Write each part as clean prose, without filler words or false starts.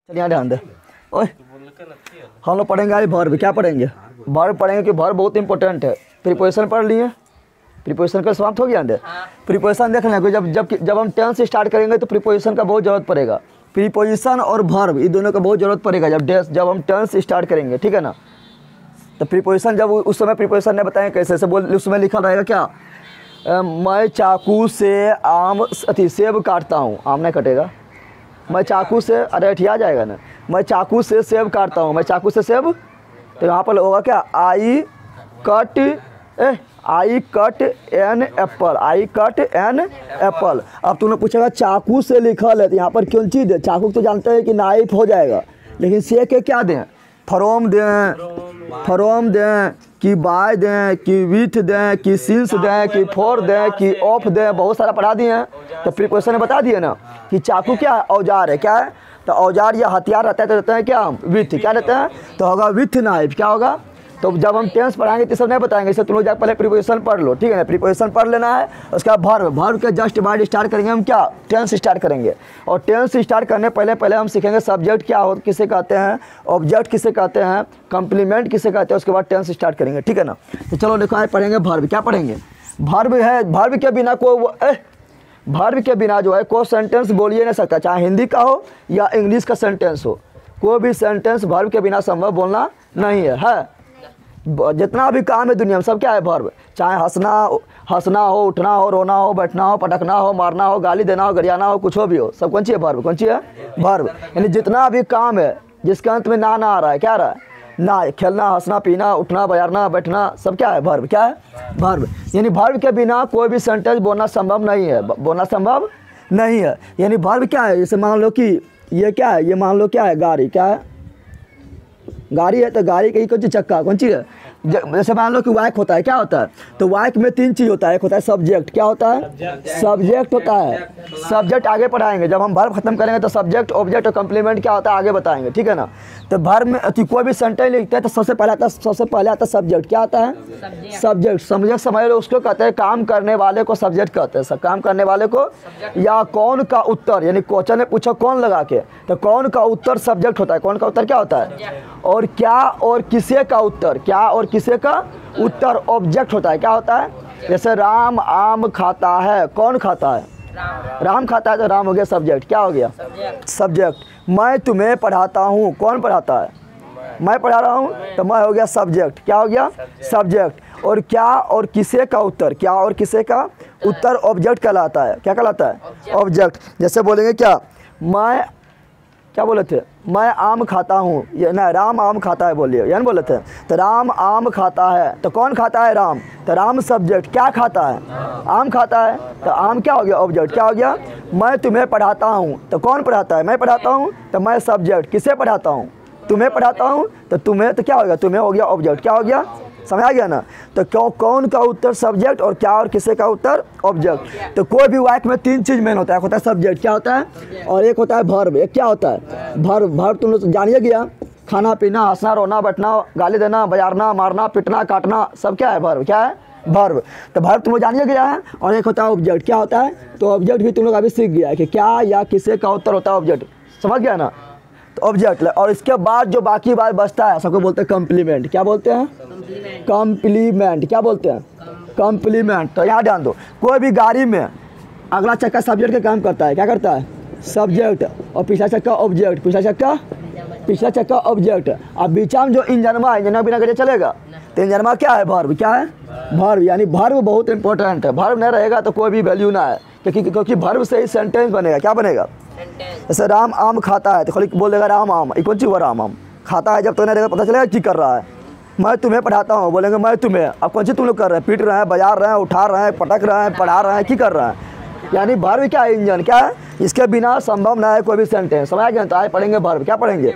चलिए यहाँ ध्यान दे। ओए हम लोग पढ़ेंगे आज वर्ब। क्या पढ़ेंगे? वर्ब पढ़ेंगे कि वर्ब बहुत इंपॉर्टेंट है। प्रीपोजिशन पढ़ लिए, प्रीपोजिशन का समाप्त हो गया। अंदर प्रीपोजिशन देख लेंगे। जब हम टेंस स्टार्ट करेंगे तो प्रीपोजिशन का बहुत ज़रूरत पड़ेगा। प्रीपोजिशन और वर्ब ये दोनों का बहुत ज़रूरत पड़ेगा जब हम टेंस स्टार्ट करेंगे, ठीक है ना। तो प्रीपोजिशन जब उस समय प्रीपोजिशन ने बताएं कैसे से बोल, उसमें लिखा रहेगा क्या, मैं चाकू से सेब काटता हूँ। आम नहीं कटेगा। मैं चाकू से, अरे आ जाएगा ना। मैं चाकू से सेब काटता हूँ। मैं चाकू से सेब, तो यहाँ पर होगा क्या, I cut an apple. I cut an apple. अब तुमने पूछेगा चाकू से लिखल है तो यहाँ पर कौन चीज़ है? चाकू तो जानते हैं कि नाइफ हो जाएगा, लेकिन से के क्या दें? फ्रॉम दें कि बाय दें कि विथ दें कि सिंस दें कि फॉर दें कि ऑफ दें, बहुत सारा पढ़ा दिए हैं। तो प्रीपोजिशन ने बता दिए ना कि चाकू क्या है, औजार है। क्या है? तो औजार या हथियार रहता है तो रहते हैं क्या, विथ। क्या रहता है? तो होगा विथ नाइफ। क्या होगा? तो जब हम टेंस पढ़ाएंगे तो सब नहीं बताएंगे, इससे तुम लोग जाकर पहले प्रीपोजिशन पढ़ लो, ठीक है ना। प्रीपोजिशन पढ़ लेना है। उसके बाद वर्ब के जस्ट बाद स्टार्ट करेंगे हम क्या, टेंस स्टार्ट करेंगे। और टेंस स्टार्ट करने पहले हम सीखेंगे सब्जेक्ट क्या हो, किसे कहते हैं, ऑब्जेक्ट किसे कहते हैं, कम्प्लीमेंट किसे कहते हैं। उसके बाद टेंस स्टार्ट करेंगे, ठीक है ना। तो चलो देखो आज पढ़ेंगे वर्ब। क्या पढ़ेंगे? वर्ब है, वर्ब के बिना वर्ब के बिना जो है कोई सेंटेंस बोल ही नहीं सकता, चाहे हिंदी का हो या इंग्लिश का सेंटेंस हो। कोई भी सेंटेंस वर्ब के बिना संभव बोलना नहीं है। जितना भी काम है दुनिया में सब क्या है, वर्ब। चाहे हंसना हो, उठना हो, रोना हो, बैठना हो, पटकना हो, मारना हो, गाली देना हो, गरियाना हो, कुछ हो भी हो, सब कौन सी है, वर्ब। कौन सी है? वर्ब। यानी जितना भी काम है जिसके अंत में ना आ रहा है, क्या आ रहा है, ना। खेलना, हंसना, पीना, उठना, बजारना, बैठना, सब क्या है, वर्ब। क्या है? वर्ब। यानी वर्ब के बिना कोई भी सेंटेंस बोलना संभव नहीं है, बोलना संभव नहीं है। यानी वर्ब क्या है, जैसे मान लो कि ये क्या है, ये मान लो क्या है, गाड़ी। क्या है? गाड़ी है। तो गाड़ी की कौन सी चक्का, कौन सी है? जैसे मान लो कि वाइक होता है। क्या होता है? तो वाइक में तीन चीज़ होता है। एक होता है सब्जेक्ट। क्या होता है? सब्जेक्ट होता है। सब्जेक्ट आगे पढ़ाएंगे। जब हम वर्ब खत्म करेंगे तो सब्जेक्ट, ऑब्जेक्ट और कम्प्लीमेंट क्या होता है आगे बताएंगे, ठीक है ना। तो वर्ब में कोई भी सेंटेंस लिखते हैं तो सबसे पहले आता है सब्जेक्ट। क्या आता है? सब्जेक्ट। सब्जेक्ट समझ लो, उसको कहते हैं काम करने वाले को सब्जेक्ट कहते हैं। काम करने वाले को, या कौन का उत्तर, यानी क्वेश्चन ने पूछा कौन लगा के, तो कौन का उत्तर सब्जेक्ट होता है। कौन का उत्तर क्या होता है? और क्या और किसे का उत्तर, क्या और किसे का उत्तर ऑब्जेक्ट होता है। क्या होता है? जैसे राम आम खाता है, कौन खाता है? राम खाता है, तो राम हो गया सब्जेक्ट। क्या हो गया? सब्जेक्ट। मैं तुम्हें पढ़ाता हूँ, कौन पढ़ाता है? मैं पढ़ा रहा हूँ, तो मैं हो गया सब्जेक्ट। क्या हो गया? सब्जेक्ट। और क्या और किसे का उत्तर, क्या और किसे का उत्तर ऑब्जेक्ट कहलाता है। क्या कहलाता है? ऑब्जेक्ट। जैसे बोलेंगे क्या, मैं, क्या बोले थे, मैं आम खाता हूँ, ये ना, राम आम खाता है बोलिए, यानी बोले थे। तो राम आम खाता है, तो कौन खाता है? राम। तो राम सब्जेक्ट। क्या खाता है? आम खाता है, तो आम क्या हो गया? ऑब्जेक्ट। क्या हो गया? मैं तुम्हें पढ़ाता हूँ, तो कौन पढ़ाता है? मैं पढ़ाता हूँ, तो मैं सब्जेक्ट। किसे पढ़ाता हूँ? तुम्हें पढ़ाता हूँ, तो तुम्हें, तो क्या हो गया? तुम्हें हो गया ऑब्जेक्ट। क्या हो गया? समझ आ गया ना। तो क्यों, कौन का उत्तर सब्जेक्ट, और क्या और किसे का उत्तर ऑब्जेक्ट। तो कोई भी वाक्य में तीन चीज मेन होता है। एक होता है सब्जेक्ट, क्या होता है, और एक होता है वर्ब। एक क्या होता है? वर्ब। वर्ब तुम लोग जानिए गया, खाना पीना, हंसना, रोना, बैठना, गाली देना, बजारना, मारना, पिटना, काटना, सब क्या है, वर्ब। क्या है? वर्ब। तो वर्ब तुम लोग जानिए गया है। और एक होता है ऑब्जेक्ट। क्या होता है? तो ऑब्जेक्ट भी तुम लोग अभी सीख गया है कि क्या या किसे का उत्तर होता है ऑब्जेक्ट। समझ गया ना। तो ऑब्जेक्ट। और इसके बाद जो बाकी बात बचता है सबको बोलते हैं कम्प्लीमेंट। क्या बोलते हैं? कम्प्लीमेंट। क्या बोलते हैं? कम्प्लीमेंट। तो यहाँ ध्यान दो, कोई भी गाड़ी में अगला चक्का सब्जेक्ट का काम करता है। क्या करता है? सब्जेक्ट। और पिछला चक्का ऑब्जेक्ट। पिछला चक्का ऑब्जेक्ट। अब बीचा में जो इंजनमा है, इंजन बिना गाड़ी चलेगा, तो इंजनमा क्या है? वर्ब। क्या है? वर्ब। यानी वर्ब बहुत इंपॉर्टेंट है। वर्ब नहीं रहेगा तो कोई भी वैल्यू ना है, क्योंकि वर्ब से ही सेंटेंस बनेगा। क्या बनेगा? जैसे राम आम खाता है, तो खाली बोल देगा राम आम। कौन सी हुआ? राम आम खाता है। जब तक नहीं रहेगा पता चलेगा क्या कर रहा है। मैं तुम्हें पढ़ाता हूँ, बोलेंगे मैं तुम्हें। अब कौन सी तुम लोग कर रहे हैं? पीट रहे हैं, बजा रहे हैं, उठा रहे हैं, पटक रहे हैं, पढ़ा रहे हैं, क्या कर रहे हैं। यानी वर्ब क्या है? इंजन। क्या है? इसके बिना संभव ना है कोई भी सेंटेंस। समझ गया। तो आज पढ़ेंगे वर्ब। क्या पढ़ेंगे?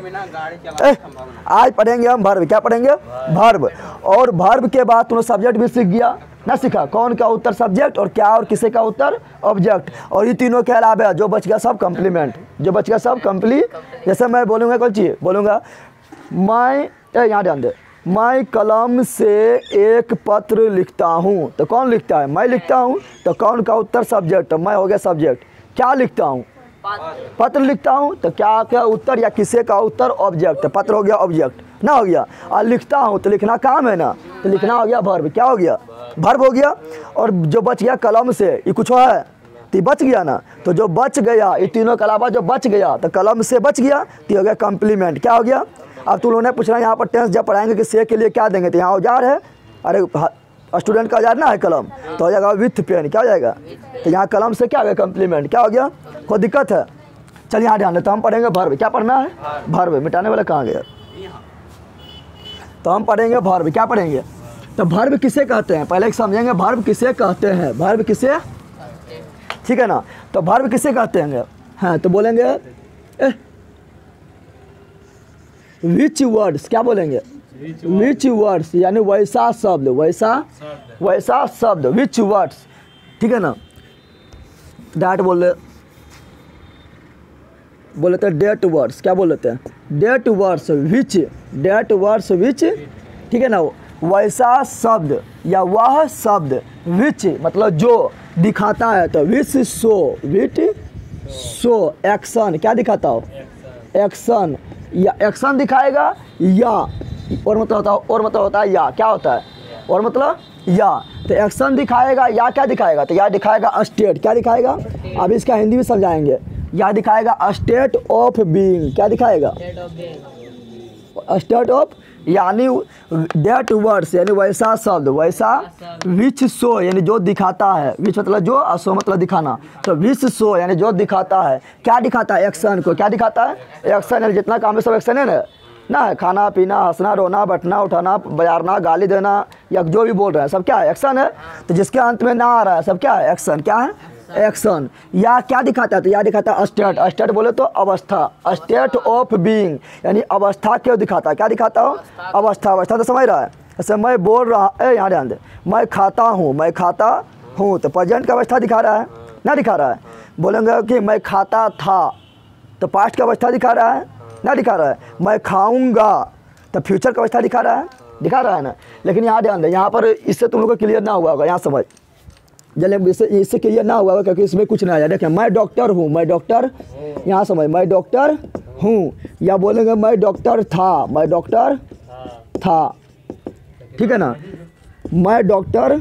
आज पढ़ेंगे हम वर्ब। क्या पढ़ेंगे? वर्ब। और वर्ब के बाद तुम सब्जेक्ट भी सीख गया ना, सीखा कौन का उत्तर सब्जेक्ट, और क्या और किसे का उत्तर ऑब्जेक्ट। और ये तीनों के अलावा जो बच गया सब कम्प्लीमेंट। जो बच गया सब कम्प्लीट। जैसे मैं बोलूँगा कौन चीज़ बोलूँगा, मैं, यहाँ ध्यान दे, मैं कलम से एक पत्र लिखता हूँ, तो कौन लिखता है? मैं लिखता हूँ, तो कौन का उत्तर सब्जेक्ट। मैं हो गया सब्जेक्ट। क्या लिखता हूँ? पत्र लिखता हूँ तो क्या क्या उत्तर या किसे का उत्तर ऑब्जेक्ट, पत्र हो गया ऑब्जेक्ट ना, हो गया। और लिखता हूँ तो लिखना काम है ना, तो लिखना हो गया वर्ब, क्या हो गया वर्ब हो गया। और जो बच गया कलम से, ये कुछ है तो बच गया ना, तो जो बच गया ये तीनों के अलावा जो बच गया तो कलम से बच गया तो हो गया कम्प्लीमेंट, क्या हो गया। अब तुम लोगों ने पूछना यहाँ पर टेंस जब पढ़ाएंगे कि से के लिए क्या देंगे, तो यहाँ औजार है, अरे स्टूडेंट का औजार ना है कलम, तो हो जाएगा विथ पेन, क्या हो जाएगा, तो यहाँ कलम से क्या हो गया कम्प्लीमेंट, क्या हो गया, कोई दिक्कत है। चलिए यहाँ ध्यान दे, तो हम पढ़ेंगे वर्ब, क्या पढ़ना है वर्ब, मिटाने वाला कहाँ गया, तो हम पढ़ेंगे वर्ब, क्या पढ़ेंगे, तो वर्ब किसे कहते हैं, पहले समझेंगे वर्ब किसे कहते हैं, वर्ब किसे, ठीक है ना, तो वर्ब किसे कहते हैं, हाँ तो बोलेंगे विच वर्ड्स, क्या बोलेंगे विच वर्ड्स, यानी वैसा शब्द, वैसा शब्द, विच वर्ड्स, ठीक है ना। डैट बोले थे डेट वर्ड्स, क्या बोल लेते हैं that words which, that words which, ठीक है ना, वैसा शब्द या वह शब्द, विच मतलब जो दिखाता है, तो which show, which show action, क्या दिखाता हो एक्शन, या एक्शन दिखाएगा, या और मतलब होता है या, क्या होता है और मतलब या, तो एक्शन दिखाएगा या क्या दिखाएगा, तो या दिखाएगा स्टेट, क्या दिखाएगा, अब इसका हिंदी भी समझाएंगे, या दिखाएगा स्टेट ऑफ बीइंग, क्या दिखाएगा स्टेट ऑफ, यानी डेट वर्ड्स यानी वैसा शब्द, वैसा विच शो यानी जो दिखाता है, विच मतलब जो, शो मतलब दिखाना, तो विच शो यानी जो दिखाता है, क्या दिखाता है एक्शन को, क्या दिखाता है एक्शन, यानी जितना काम है सब एक्शन है ना, खाना पीना हंसना रोना बैठना उठाना बजारना गाली देना या जो भी बोल रहे हैं सब क्या है एक्शन है, तो जिसके अंत में ना आ रहा है सब क्या है एक्शन, क्या है एक्शन। या क्या दिखाता है, तो या दिखाता है स्टेट, स्टेट बोले तो अवस्था, स्टेट ऑफ बीइंग यानी अवस्था क्यों दिखाता है, क्या दिखाता हो अवस्था, अवस्था तो समझ रहा है, जैसे मैं बोल रहा, यहाँ ध्यान दे, मैं खाता हूँ तो प्रेजेंट का अवस्था दिखा रहा है ना, दिखा रहा है। बोलेंगे कि मैं खाता था तो पास्ट का अवस्था दिखा रहा है ना, दिखा रहा है। मैं खाऊंगा तो फ्यूचर का अवस्था दिखा रहा है ना। लेकिन यहाँ ध्यान दे, यहाँ पर इससे तुम लोग को क्लियर ना हुआ होगा, यहाँ समझ जल्दी, इससे क्लियर ना हुआ होगा क्योंकि इसमें कुछ ना आया। देखिए मैं डॉक्टर हूँ, मैं डॉक्टर, यहाँ समझ मैं डॉक्टर हूँ, या बोलेंगे मैं डॉक्टर था, मैं डॉक्टर था, ठीक है ना। मैं डॉक्टर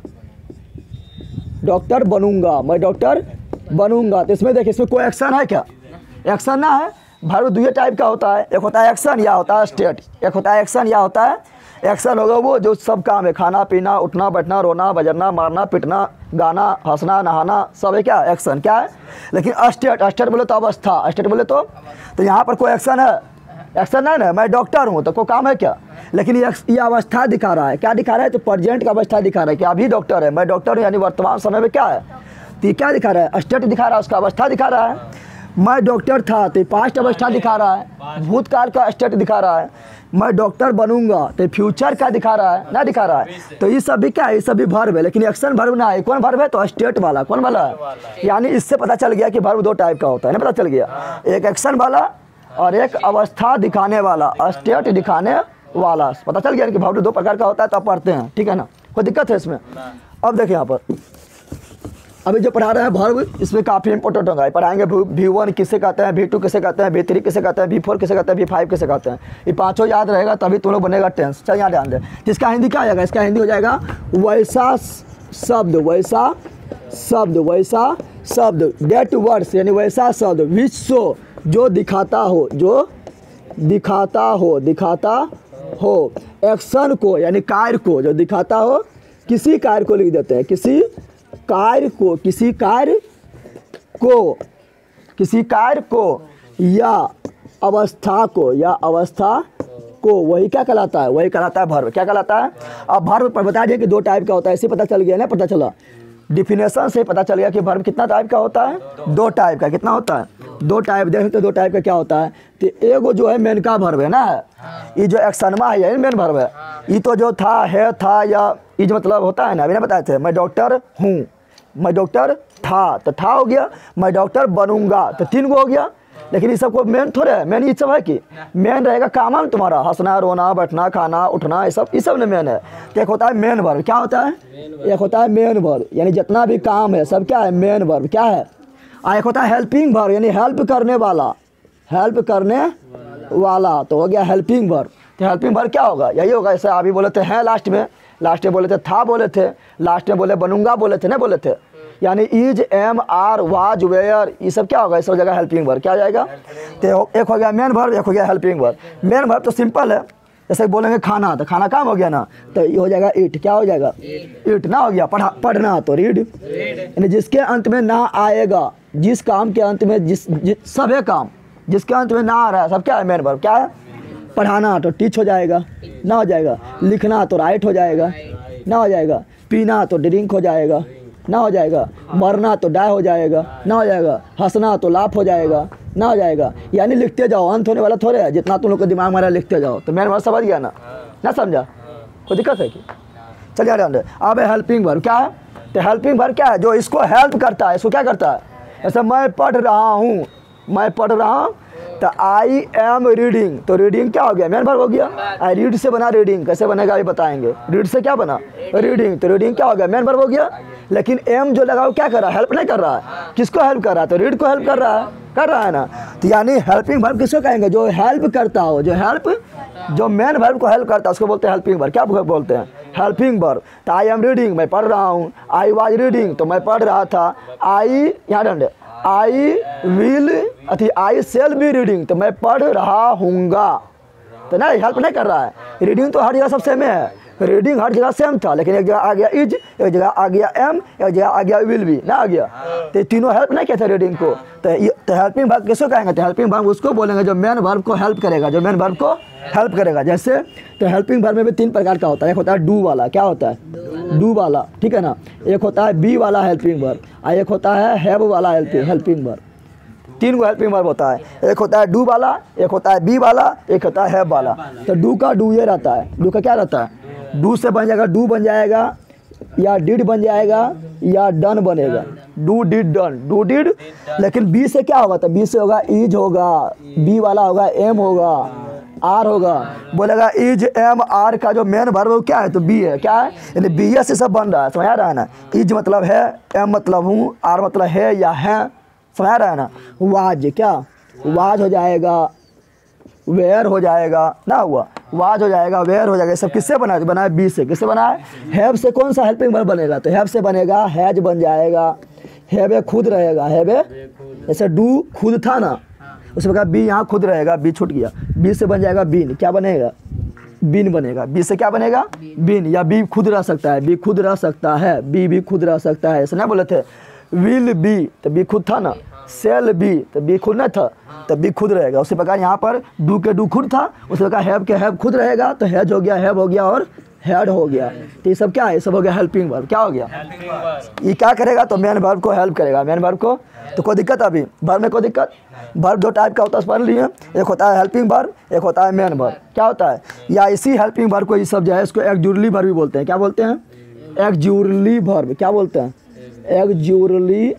बनूंगा, मैं डॉक्टर बनूंगा, तो इसमें देखिए इसमें कोई एक्शन है क्या, एक्शन ना है। वर्ब दो टाइप का होता है, एक होता है एक्शन या होता है स्टेट, एक होता है एक्शन या होता है एक्शन होगा वो जो सब काम है, खाना पीना उठना बैठना रोना बजरना मारना पिटना गाना हंसना नहाना सब है क्या एक्शन, क्या है। लेकिन स्टेट, स्टेट बोले तो अवस्था, स्टेट बोले तो यहाँ पर कोई एक्शन है, एक्शन है ना, मैं डॉक्टर हूँ तो कोई काम है क्या। लेकिन ये अवस्था दिखा रहा है, क्या दिखा रहा है, तो प्रेजेंट का अवस्था दिखा रहा है कि अभी डॉक्टर है, मैं डॉक्टर हूँ यानी वर्तमान समय में क्या है, तो ये क्या दिखा रहा है स्टेट दिखा रहा है, उसका अवस्था दिखा रहा है। मैं डॉक्टर था तो पास्ट अवस्था दिखा रहा है, भूतकाल का स्टेट दिखा रहा है। मैं डॉक्टर बनूंगा तो फ्यूचर का दिखा रहा है ना, दिखा रहा है। तो ये सब भी क्या है, ये सब भी वर्ब है, लेकिन एक्शन वर्ब ना है। कौन वर्ब है, तो स्टेट वाला, कौन वाला है, यानी इससे पता चल गया कि वर्ब दो टाइप का होता है ना, पता चल गया, एक एक्शन वाला और एक अवस्था दिखाने वाला, स्टेट दिखाने वाला, पता चल गया कि वर्ब दो प्रकार का होता है। तो आप पढ़ते हैं, ठीक है ना, कोई दिक्कत है इसमें। अब देखिए यहाँ पर अभी जो पढ़ा रहे हैं वर्ब, इसमें काफ़ी इंपॉर्टेंट होगा। पढ़ाएंगे V1 किसे कहते हैं, V2 किसे कहते हैं, V3 किसे कहते हैं, V4 किसे कहते हैं, V5 किसे कहते हैं। ये पांचों याद रहेगा तभी तुम लोग बनेगा टेंस। चल यहाँ ध्यान दे, इसका हिंदी क्या आ जाएगा, इसका हिंदी हो जाएगा वैसा शब्द, वैसा शब्द, वैसा शब्द, डेट वर्ड्स यानी वैसा शब्द, विच शो जो दिखाता हो, जो दिखाता हो, दिखाता हो, एक्शन को यानी कार्य को, जो दिखाता हो, किसी कार्य को लिख देते हैं, किसी कार्य को, किसी कार्य को, किसी कार्य को या अवस्था को, या अवस्था को, वही क्या कहलाता है, वही कहलाता है वर्ब। क्या कहलाता है, अब वर्ब पर बता दिए कि दो टाइप का होता है, इसे पता चल गया ना, पता चला डिफिनेशन से पता चल गया कि वर्ब कितना टाइप का होता है, दो टाइप का। कितना होता है, दो टाइप। देखें तो दो टाइप का क्या होता है, तो एगो जो है मेन का वर्ब है ना, ये जो एक्शनमा है यही मेन वर्ब है। ये तो जो था है था या ये जो मतलब होता है ना, अभी ना बताए थे, मैं डॉक्टर हूँ, मैं डॉक्टर था तो था हो गया, मैं डॉक्टर बनूंगा तो तीन गो हो गया। लेकिन ये सब को मेन थोड़े है, मेन ये सब है कि मेन रहेगा काम तुम्हारा, हंसना रोना बैठना खाना उठना, ये सब ने मेन है। तो एक होता है मेन वर्ब, क्या होता है, एक होता है मेन वर्ब, यानी जितना भी काम है सब क्या है मेन वर्ब, क्या है। एक होता है हेल्पिंग वर्ब, यानी हेल्प करने वाला, हेल्प करने वाला, तो हो गया हेल्पिंग वर्ब। तो हेल्पिंग वर्ब क्या होगा, यही होगा। जैसे अभी बोले थे हैं लास्ट में बोले थे था, बोले थे लास्ट में बोले बनूंगा, बोले थे ना, बोले थे, यानी is, am, are, was, were, ये सब क्या होगा, इस सब जगह हेल्पिंग वर्ब क्या हो जाएगा। तो एक हो गया मेन वर्ब, एक हो गया हेल्पिंग वर्ब। मेन वर्ब तो सिंपल है, जैसे बोलेंगे खाना, तो खाना काम हो गया ना, तो ये हो जाएगा ईट, क्या हो जाएगा, ईट ना हो गया। पढ़ना तो रीड, यानी जिसके अंत में ना आएगा, जिस काम के अंत में सभी काम जिसके अंत में ना आ रहा है सब क्या है, मेन वर्ब क्या है, पढ़ाना तो टीच हो जाएगा, ना हो जाएगा। लिखना तो राइट हो जाएगा, ना हो जाएगा। पीना तो ड्रिंक हो जाएगा, ना हो जाएगा। मरना तो डाई हो जाएगा, ना हो जाएगा। हंसना तो लाफ हो जाएगा, ना हो जाएगा। यानी लिखते जाओ, अंत होने वाला थोड़े है, जितना तुम लोग को दिमाग में आ रहा है लिखते जाओ। तो मेन वर्ब समझ गया ना समझा, कोई दिक्कत है कि, चलिए आगे। अब हेल्पिंग वर्ब क्या है, तो हेल्पिंग वर्ब क्या है, जो इसको हेल्प करता है, इसको क्या करता है। जैसे मैं पढ़ रहा हूँ, मैं पढ़ रहा हूँ, तो आई एम रीडिंग, तो रीडिंग क्या हो गया, मेन वर्ब हो गया। आई रीड से बना रीडिंग, कैसे बनेगा अभी बताएंगे। रीड से क्या बना, रीडिंग, तो रीडिंग क्या हो गया, मेन वर्ब हो गया। लेकिन एम जो लगा वो क्या कर रहा है, हेल्प नहीं कर रहा है, किसको हेल्प कर रहा है, तो रीड को हेल्प कर रहा है ना। तो यानी हेल्पिंग वर्ब किसको कहेंगे, जो हेल्प करता हो, जो मेन वर्ब को हेल्प करता है उसको बोलते हैं हेल्पिंग वर्ब। क्या बोलते हैं, हेल्पिंग वर्ब। तो आई एम रीडिंग, मैं पढ़ रहा हूँ। आई वाज रीडिंग, तो मैं पढ़ रहा था। आई यहाँ डंडे, आई शेल बी रीडिंग, तो मैं पढ़ रहा हूँगा। तो नहीं, हेल्प नहीं कर रहा है। रीडिंग तो हर जगह सब सेम है, रीडिंग हर जगह सेम था, लेकिन एक जगह आ गया इज, एक जगह आ गया एम, एक जगह आ गया विल बी, ना आ गया। तो तीनों हेल्प नहीं कहते रीडिंग को। तो हेल्पिंग वर्ब किसको कहेंगे, तो हेल्पिंग वर्ब उसको बोलेंगे जो मेन वर्ब को हेल्प करेगा, जो मेन वर्ब को हेल्प करेगा। जैसे तो हेल्पिंग वर्ब में भी 3 प्रकार का होता है। एक होता है डू वाला, क्या होता है, डू वाला, ठीक है ना। एक होता है बी वाला हेल्पिंग वर्ब, और एक होता है हैव वाला helping verb. 3 go helping verb होता है, एक होता है डू वाला, एक होता है बी वाला, एक होता है हैव वाला। तो डू का डू ये रहता है, डू का क्या रहता है, डू से बन जाएगा, डू बन जाएगा, या डिड बन जाएगा, या डन बनेगा। Do did done, do did. लेकिन बी से क्या होगा, तो बी से होगा इज होगा, बी वाला होगा एम होगा, आर होगा। बोलेगा इज एम आर का जो मेन वर्ब क्या है, तो बी है, क्या है, यानी बी से सब बन रहा है, समझ रहा है ना। इज मतलब है, एम मतलब हूँ, आर मतलब है या है, समझ रहा है ना। वाज क्या, वाज हो जाएगा, वेयर हो जाएगा, ना हुआ, वाज हो जाएगा, वेयर हो जाएगा। सब किससे बना है, बी से। किससे बना है, हैव से। कौन सा हेल्पिंग वर्ब बनेगा, तो हैव से बनेगा, हैज बन जाएगा। हैव खुद रहेगा, हैव जैसे डू खुद था ना, उसमें कहा बी यहाँ खुद रहेगा, बी छूट गया, बी से बन जाएगा बीन, क्या बनेगा, बीन बनेगा। बी से क्या बनेगा, बीन। या बी खुद रह सकता है, बी खुद रह सकता है, बी भी खुद रह सकता है, ऐसा नहीं बोले थे। विल बी, तो बी खुद था ना। सेल बी, तो बी खुद नहीं था, तो बी खुद रहेगा। उसी प्रकार यहाँ पर डू के डू खुद था, उसी प्रकार हैव के हैव खुद रहेगा, तो हैज हो गया, हैव हो गया, और हैड हो गया। तो ये सब क्या है, ये सब हो गया हेल्पिंग वर्ब। क्या हो गया, ये क्या करेगा, तो मेन वर्ब को हेल्प करेगा, मेन वर्ब को। तो कोई दिक्कत अभी वर्ब में, कोई दिक्कत। वर्ब 2 टाइप का होता है, पढ़ लिए। एक होता है हेल्पिंग वर्ब, एक होता है मेन वर्ब। क्या होता है, या इसी हेल्पिंग वर्ब को ये सब जो है इसको एक्जुरली वर्ब भी बोलते हैं। क्या बोलते हैं, एक्जुरली वर्ब। क्या बोलते हैं, एक्जुरली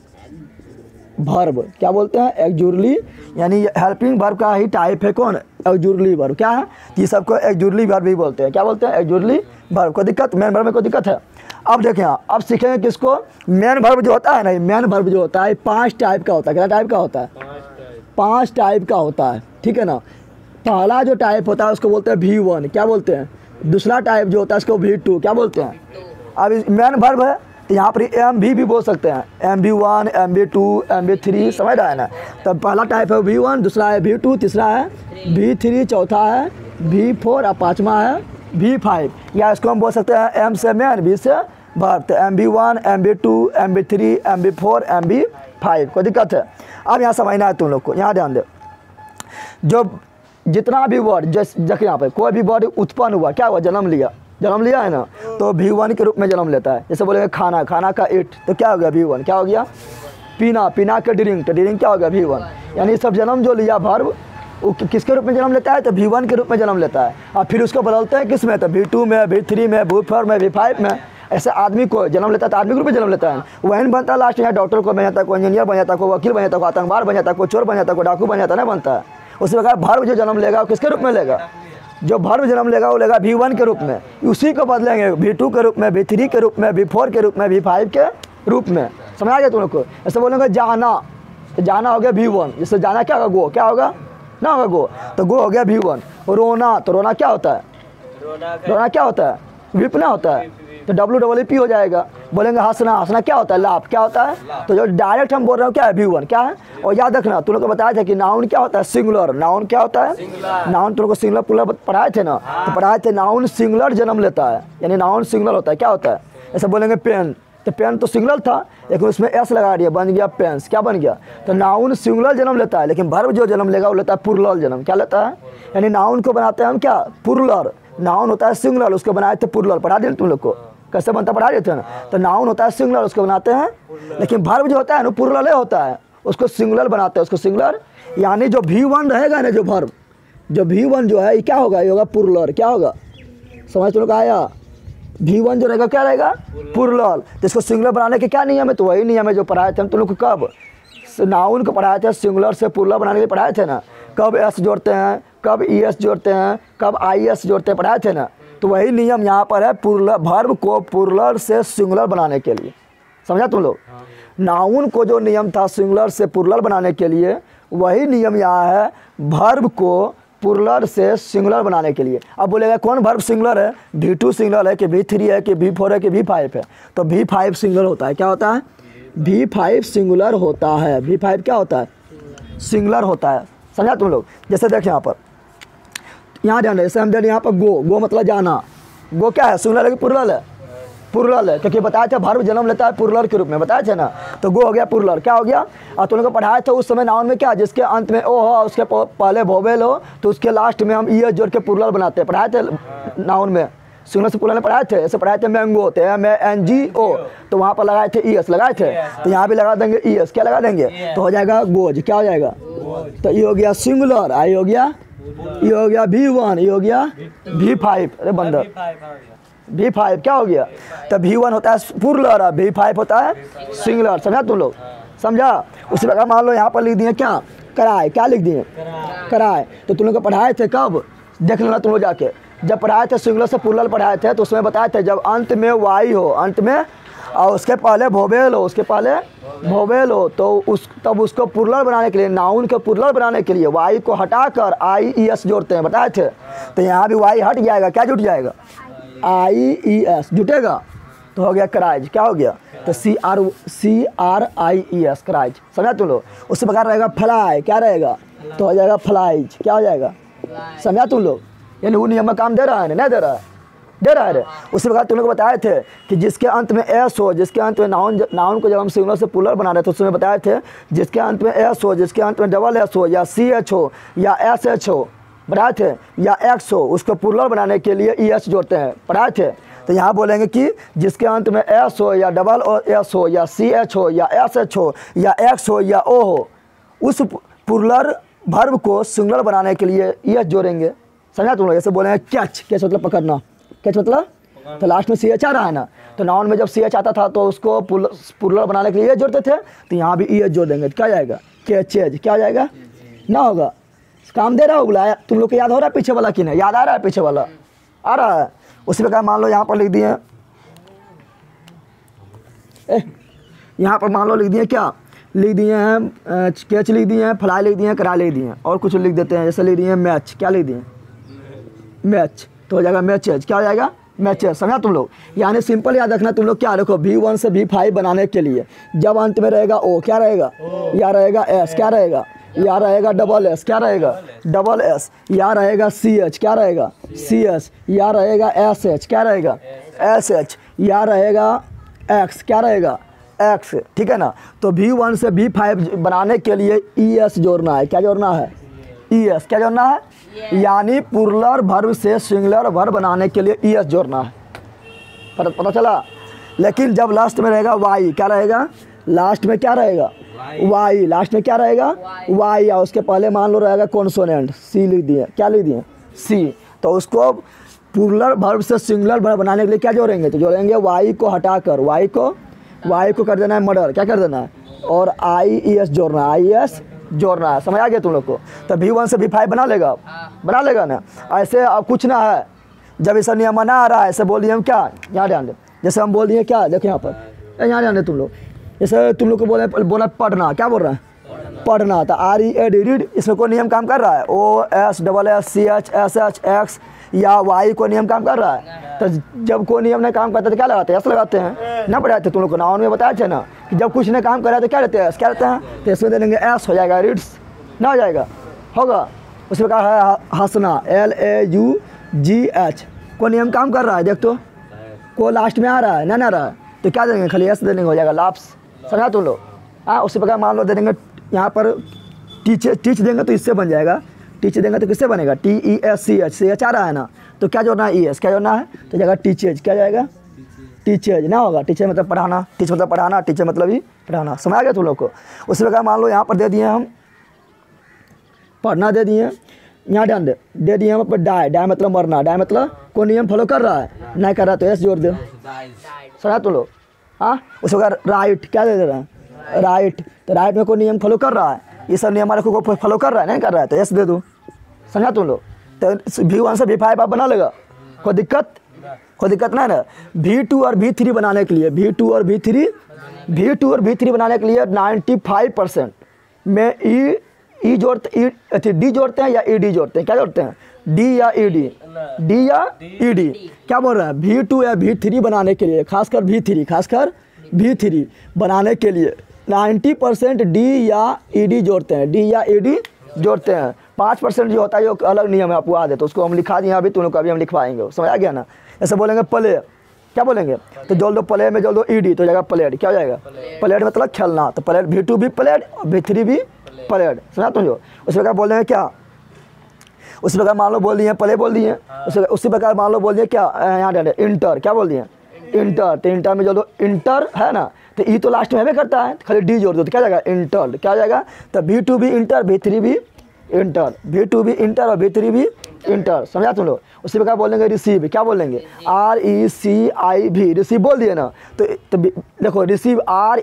वर्ब। क्या बोलते हैं, एक्जुरली, यानी हेल्पिंग वर्ब का ही टाइप है कौन, एक्जुरली वर्ब। क्या है, ये सबको एक्जुरली वर्ब भी बोलते हैं। क्या बोलते हैं, एक्जुरली वर्ब। कोई दिक्कत, मेन वर्ब में कोई दिक्कत है। अब देखें, अब सीखेंगे किसको, मेन वर्ब जो होता है ना, मेन वर्ब जो होता है 5 टाइप का होता है। क्या टाइप का होता है, 5 टाइप का होता है, ठीक है ना। पहला जो टाइप होता है उसको बोलते हैं V1, क्या बोलते हैं। दूसरा टाइप जो होता है उसको V2, क्या बोलते हैं। अब मेन वर्ब है, तो यहाँ पर MV भी बोल सकते हैं, MV1, MV2, MV3, समझ रहा है ना। तब पहला टाइप है V1, दूसरा है V2, तीसरा है V3, चौथा है V4 और 5वां है V5। या इसको हम बोल सकते हैं M से मेन, V से वर्ब। तो MV1, MV2, MV3, MV4, MV5। कोई दिक्कत है। अब यहाँ समझना है तुम लोग को, यहाँ ध्यान दे। जो जितना भी वर्ड, जैसे यहाँ पे कोई भी वर्ड उत्पन्न हुआ, क्या हुआ, जन्म लिया है ना, तो V1 के रूप में जन्म लेता है। जैसे बोलेंगे खाना, खाना का ईट, तो क्या हो गया V1, क्या हो गया। पीना, पीना का ड्रिंक, तो ड्रिंक क्या हो गया V1। यानी सब जन्म जो लिया वर्ब वो किसके रूप में जन्म लेता है, तो V1 के रूप में जन्म लेता है। और फिर उसको बदलते हैं किस में, तो V2 में, V3 में, V4 में, V5 में। ऐसे आदमी को जन्म लेता है, तो आदमी के रूप में जन्म लेता है। वही बनता है लास्ट में, डॉक्टर को बन जाता है, कोई इंजीनियर बन जाता है, कोई वकील बन जाता है, कोई आतंकवाद बन जाता है, कोई चोर बन जाता है, कोई डाकू बन जाता है, नहीं बनता है। उसी प्रकार वर्ब जो जन्म लेगा वो किसके रूप में लेगा, जो वर्ब जन्म लेगा वो लेगा V1 के रूप में। उसी को बदलेंगे V2 के रूप में, V3 के रूप में, V4 के रूप में, V5 के रूप में। समझ आ गया तुम लोग को। ऐसे बोलेंगे जाना, तो जाना हो गया V1, जिससे जाना क्या होगा गो, क्या होगा ना होगा गो, तो गो हो गया V1। रोना, तो रोना क्या होता है, रोना क्या होता है, विपना होता है, तो WEEP हो जाएगा। बोलेंगे हंसना, हंसना क्या होता है, लाभ क्या होता है, तो जो डायरेक्ट हम बोल रहे हो क्या है V1 क्या है। और याद रखना तुम लोग को बताया था कि नाउन क्या होता है, सिंगुलर, नाउन क्या होता है, नाउन तुम लोग को सिंगुलर प्लुरल पढ़ाए थे ना, तो पढ़ाए थे नाउन सिंगुलर जन्म लेता है, यानी नाउन सिंगुलर होता है, क्या होता है। ऐसे बोलेंगे पेन, तो पेन तो सिंगुलर था लेकिन उसमें एस लगा दिया, बन गया पेन्स, क्या बन गया। तो नाउन सिंगुलर जन्म लेता है लेकिन वर्ब जो जन्म लेगा वो लेता है प्लुरल जन्म, क्या लेता है, यानी नाउन को बनाते हैं हम क्या प्लुरल, नाउन होता है सिंगुलर, उसको बनाए थे प्लुरल, पढ़ा दिए तुम लोग को कैसे बनता, पढ़ा देते हैं ना। तो नाउन होता है सिंगुलर, उसको बनाते हैं, लेकिन वर्ब जो होता है ना प्लुरल होता है, उसको सिंगुलर बनाते हैं, उसको सिंगुलर। यानी जो V1 रहेगा ना, जो वर्ब जो V1 जो है ये क्या होगा, ये होगा प्लुरल, क्या होगा, समझ तुम लोग आया। V1 जो रहेगा क्या रहेगा प्लुरल, जिसको सिंगुलर बनाने के क्या नियम है, तो वही नियम है जो पढ़ाए थे हम तुम लोग को, कब नाउन को पढ़ाए थे सिंगुलर से प्लुरल बनाने के लिए पढ़ाए थे ना, कब एस जोड़ते हैं, कब ES जोड़ते हैं, कब IS जोड़ते हैं, पढ़ाए थे ना। तो वही नियम यहाँ पर है प्लुरल, वर्ब को प्लुरल से सिंगुलर बनाने के लिए, समझा तुम लोग। नाउन को जो नियम था सिंगुलर से प्लुरल बनाने के लिए, वही नियम यहाँ है वर्ब को प्लुरल से सिंगुलर बनाने के लिए। अब बोलेगा कौन वर्ब सिंगुलर है, V2 सिंगुलर है कि V3 है कि V4 है कि V5 है, तो V5 सिंगुलर होता है, क्या होता है, V5 सिंगुलर होता है, V5 क्या होता है, सिंगुलर होता है, समझा तुम लोग। जैसे देखें यहाँ पर, यहाँ ध्यान, जैसे हम यहाँ पर गो, गो मतलब जाना, गो क्या है सिंगुलर है कि प्लुरल है, प्लुरल है, क्योंकि बताया था वर्ब जन्म लेता है प्लुरल के रूप में, बताया था ना। तो गो हो गया प्लुरल, क्या हो गया। और तुम लोग को पढ़ाया था उस समय नाउन में क्या, जिसके अंत में ओ हो, उसके पहले वोवेल हो, तो उसके लास्ट में हम ES जोड़ के प्लुरल बनाते हैं, पढ़ाए थे नाउन में, सिंगुलर से प्लुरल में पढ़ाए थे। ऐसे पढ़ाए थे मैंगो होते हैं, MANGO, तो वहाँ पर लगाए थे ES लगाए थे, तो यहाँ भी लगा देंगे ES, क्या लगा देंगे, तो हो जाएगा गोज, क्या हो जाएगा, तो ये हो गया सिंगुलर, आई हो गया, ये हो गया V1, ये हो गया V5, अरे बंदर V5 क्या हो गया। तो V1 होता है प्लुरल, V5 होता है सिंगुलर, समझा तुम लोग, समझा। उसी प्रकार मान लो यहाँ पर लिख दिए क्या, कराए, क्या लिख दिए, कराए। तो तुम लोग को पढ़ाए थे कब, देख लेना तुम लोग जाके, जब पढ़ाए थे सिंगुलर से प्लुरल पढ़ाए थे, तो उसमें बताए थे जब अंत में Y हो, अंत में, और उसके पहले वोवेल हो, उसके पहले वोवेल हो, तो तब उसको प्लुरल बनाने के लिए, नाउन को प्लुरल बनाने के लिए Y को हटाकर IES जोड़ते हैं, बताए थे। तो यहाँ भी Y हट जाएगा, क्या जुट जाएगा, IES जुटेगा, तो हो गया क्राइज, क्या हो गया, तो CRIES क्राइज, समझा तुम लोग। उससे प्रकार रहेगा फ्लाई, क्या रहेगा, तो हो जाएगा फ्लाइज, क्या हो जाएगा, समझा तुम लोग। यानी वो नियम में काम दे रहा है, नहीं दे रहा है, दे रहा है। उसी प्रकार तुम लोग बताए थे कि जिसके अंत में S हो, जिसके अंत में नाउन को जब हम सिंगुलर से प्लुरल बना रहे थे, उसमें बताए थे जिसके अंत में S हो, जिसके अंत में SS हो, या CH हो, या SH हो, पढ़ाए थे, या X हो, उसको प्लुरल बनाने के लिए ES जोड़ते हैं, पढ़ाए थे। तो यहाँ बोलेंगे कि जिसके अंत में S हो, या SS हो, या CH हो, या SH हो, या X हो, या O हो, उस प्लुरल वर्ब को सिंगुलर बनाने के लिए ES जोड़ेंगे, समझा तुम लोग। जैसे बोलेंगे कैच, कैच मतलब पकड़ना, कैच मतलब, तो लास्ट में CH आ रहा है ना, तो नाउन में जब CH आता था तो उसको प्लुरल बनाने के लिए जोड़ते थे, तो यहाँ भी ES जोड़ देंगे, क्या जाएगा, कैचेज, क्या जाएगा, ना होगा। काम दे रहा हो बुलाया, तुम लोग को याद हो रहा है पीछे वाला कि नहीं, याद आ रहा है पीछे वाला, आ रहा है। उसी प्रकार मान लो यहाँ पर लिख दिए, यहाँ पर मान लो लिख दिए क्या, लिख दिए हैं कैच, लिख दिए हैं फ्लाई, लिख दिए हैं करा, लिख दिए हैं, और कुछ लिख देते हैं, जैसे लिख दिए मैच, क्या लिख दिए, मैच, तो हो जाएगा मैचेज, क्या हो जाएगा, मैचेज, समझा तुम लोग। यानी सिंपल याद रखना तुम लोग, क्या रखो, V1 से V5 बनाने के लिए जब अंत में रहेगा O, क्या रहेगा, या रहेगा S, क्या रहेगा, या रहेगा SS, क्या रहेगा, SS, या रहेगा CH, क्या रहेगा, CS, या रहेगा SH, क्या रहेगा, SH, या रहेगा X, क्या रहेगा, X, ठीक है ना। तो V1 से V5 बनाने के लिए ES जोड़ना है, क्या जोड़ना है, ES, क्या जोड़ना है, यानी प्लुरल वर्ब से सिंगुलर वर्ब बनाने के लिए ES जोड़ना है, पता चला। लेकिन जब लास्ट में रहेगा Y, क्या रहेगा, लास्ट में क्या रहेगा, Y, लास्ट में क्या रहेगा, Y, या उसके पहले मान लो रहेगा कॉन्सोनेंट, C लिख दिए, क्या लिख दिए, C, तो उसको प्लुरल वर्ब से सिंगुलर वर्ब बनाने के लिए क्या जोड़ेंगे, तो जोड़ेंगे Y को हटाकर, Y को कर देना है मर्डर, क्या कर देना है, और IES जोड़ना है, IES जोड़ना है, समझ आ गया तुम लोग को। तो V1 से V5 बना लेगा, बना लेगा ना। ऐसे अब कुछ ना है, जब ऐसा नियम ना आ रहा है, ऐसे बोल दिए हम क्या, यहाँ ध्यान दे, जैसे हम बोल दिए क्या, देखो यहाँ पर, यहाँ ध्यान दे तुम लोग, जैसे तुम लोग को बोला पढ़ना, क्या बोल रहा है, पढ़ना, तो READ रीड, इसमें कोई नियम काम कर रहा है? OSSSCH या वाई को नियम काम कर रहा है? तो जब कोई नियम ने काम करता है तो क्या लगाते हैं? एस लगाते हैं ना। पढ़ाए थे तुम लोग को नाउन में बताया थे ना कि जब कुछ ने काम करा तो क्या रहते हैं? एस क्या रहते हैं? तो इसमें दे देंगे एस, हो जाएगा रीड्स ना, हो जाएगा, होगा। उसमें कहा है हंसना, LAUGH, कोई नियम काम कर रहा है? देख तो को लास्ट में आ रहा है ना, आ रहा है, तो क्या देंगे? खाली एस देंगे, हो जाएगा लाप्स। समझा तुम लोग? हाँ, उसी प्रकार मान लो दे देंगे यहाँ पर टीच देंगे तो इससे बन जाएगा, टीच देंगे तो किससे बनेगा? TESCH आ रहा है ना, तो क्या जोड़ना है? ES क्या जोड़ना है? तो जाएगा टीचेज, क्या जाएगा? टीचेज ना होगा। टीचर मतलब पढ़ाना, टीच मतलब पढ़ाना, टीचर मतलब ही पढ़ाना। समझ आ गया तुम लोग को? उसी प्रकार मान लो यहाँ पर दे दिए हम पढ़ना, दे दिए यहाँ ध्यान दे दिए हम पर डाई मतलब मरना, डाई मतलब कोई नियम फॉलो कर रहा है? नहीं कर रहा तो एस जोड़ दे। समझा तुम लोग? हाँ, उस प्रकार राइट क्या दे रहा है? राइट, तो राइट में कोई नियम फॉलो कर रहा है? ये सब नियम हमारे को फॉलो कर रहा है? नहीं कर रहा है तो एस दे दो। समझा तुम लोग? तो V1 से V5 आप बना लेगा, कोई दिक्कत नहीं ना। V2 और V3 बनाने के लिए, V2 और V3 बनाने के लिए 95% में डी जोड़ते हैं या ED जोड़ते हैं? क्या जोड़ते हैं? डी या ED क्या बोल रहे हैं? V2 या V3 बनाने के लिए, खासकर V3 बनाने के लिए 90% डी या ED जोड़ते हैं। 5% जो होता है, जो अलग नियम है, आपको आ दे तो उसको हम लिखा दिए अभी, तुम लोग को अभी हम लिखवाएंगे। समझ आ गया ना? ऐसे बोलेंगे प्ले, क्या बोलेंगे? तो जोड़ दो प्ले में, जोड़ दो ED तो जाएगा प्लेड। क्या हो जाएगा? प्लेड मतलब खेलना, तो प्लेड V2 भी प्लेड और V3 भी प्लेड। समझा तुम जो? उसी प्रकार बोल देंगे क्या? उसी प्रकार मान लो बोल दिए प्ले, बोल दिए उसी प्रकार मान लो बोल दिए क्या? यहाँ इंटर, क्या बोल दिए? इंटर, तो इंटर में जो दो इंटर है ना, तो ई तो लास्ट में हमें करता है, खाली डी जोड़ दो तो क्या जाएगा? इंटर। क्या जाएगा? तो V2 भी इंटर, V3 भी इंटर, V2 भी इंटर और V3 भी इंटर। समझा तुम लोग? उसी प्रकार बोलेंगे रिसीव, क्या बोलेंगे? RECIV, रिसीव बोल दिए ना, तो देखो रिसीव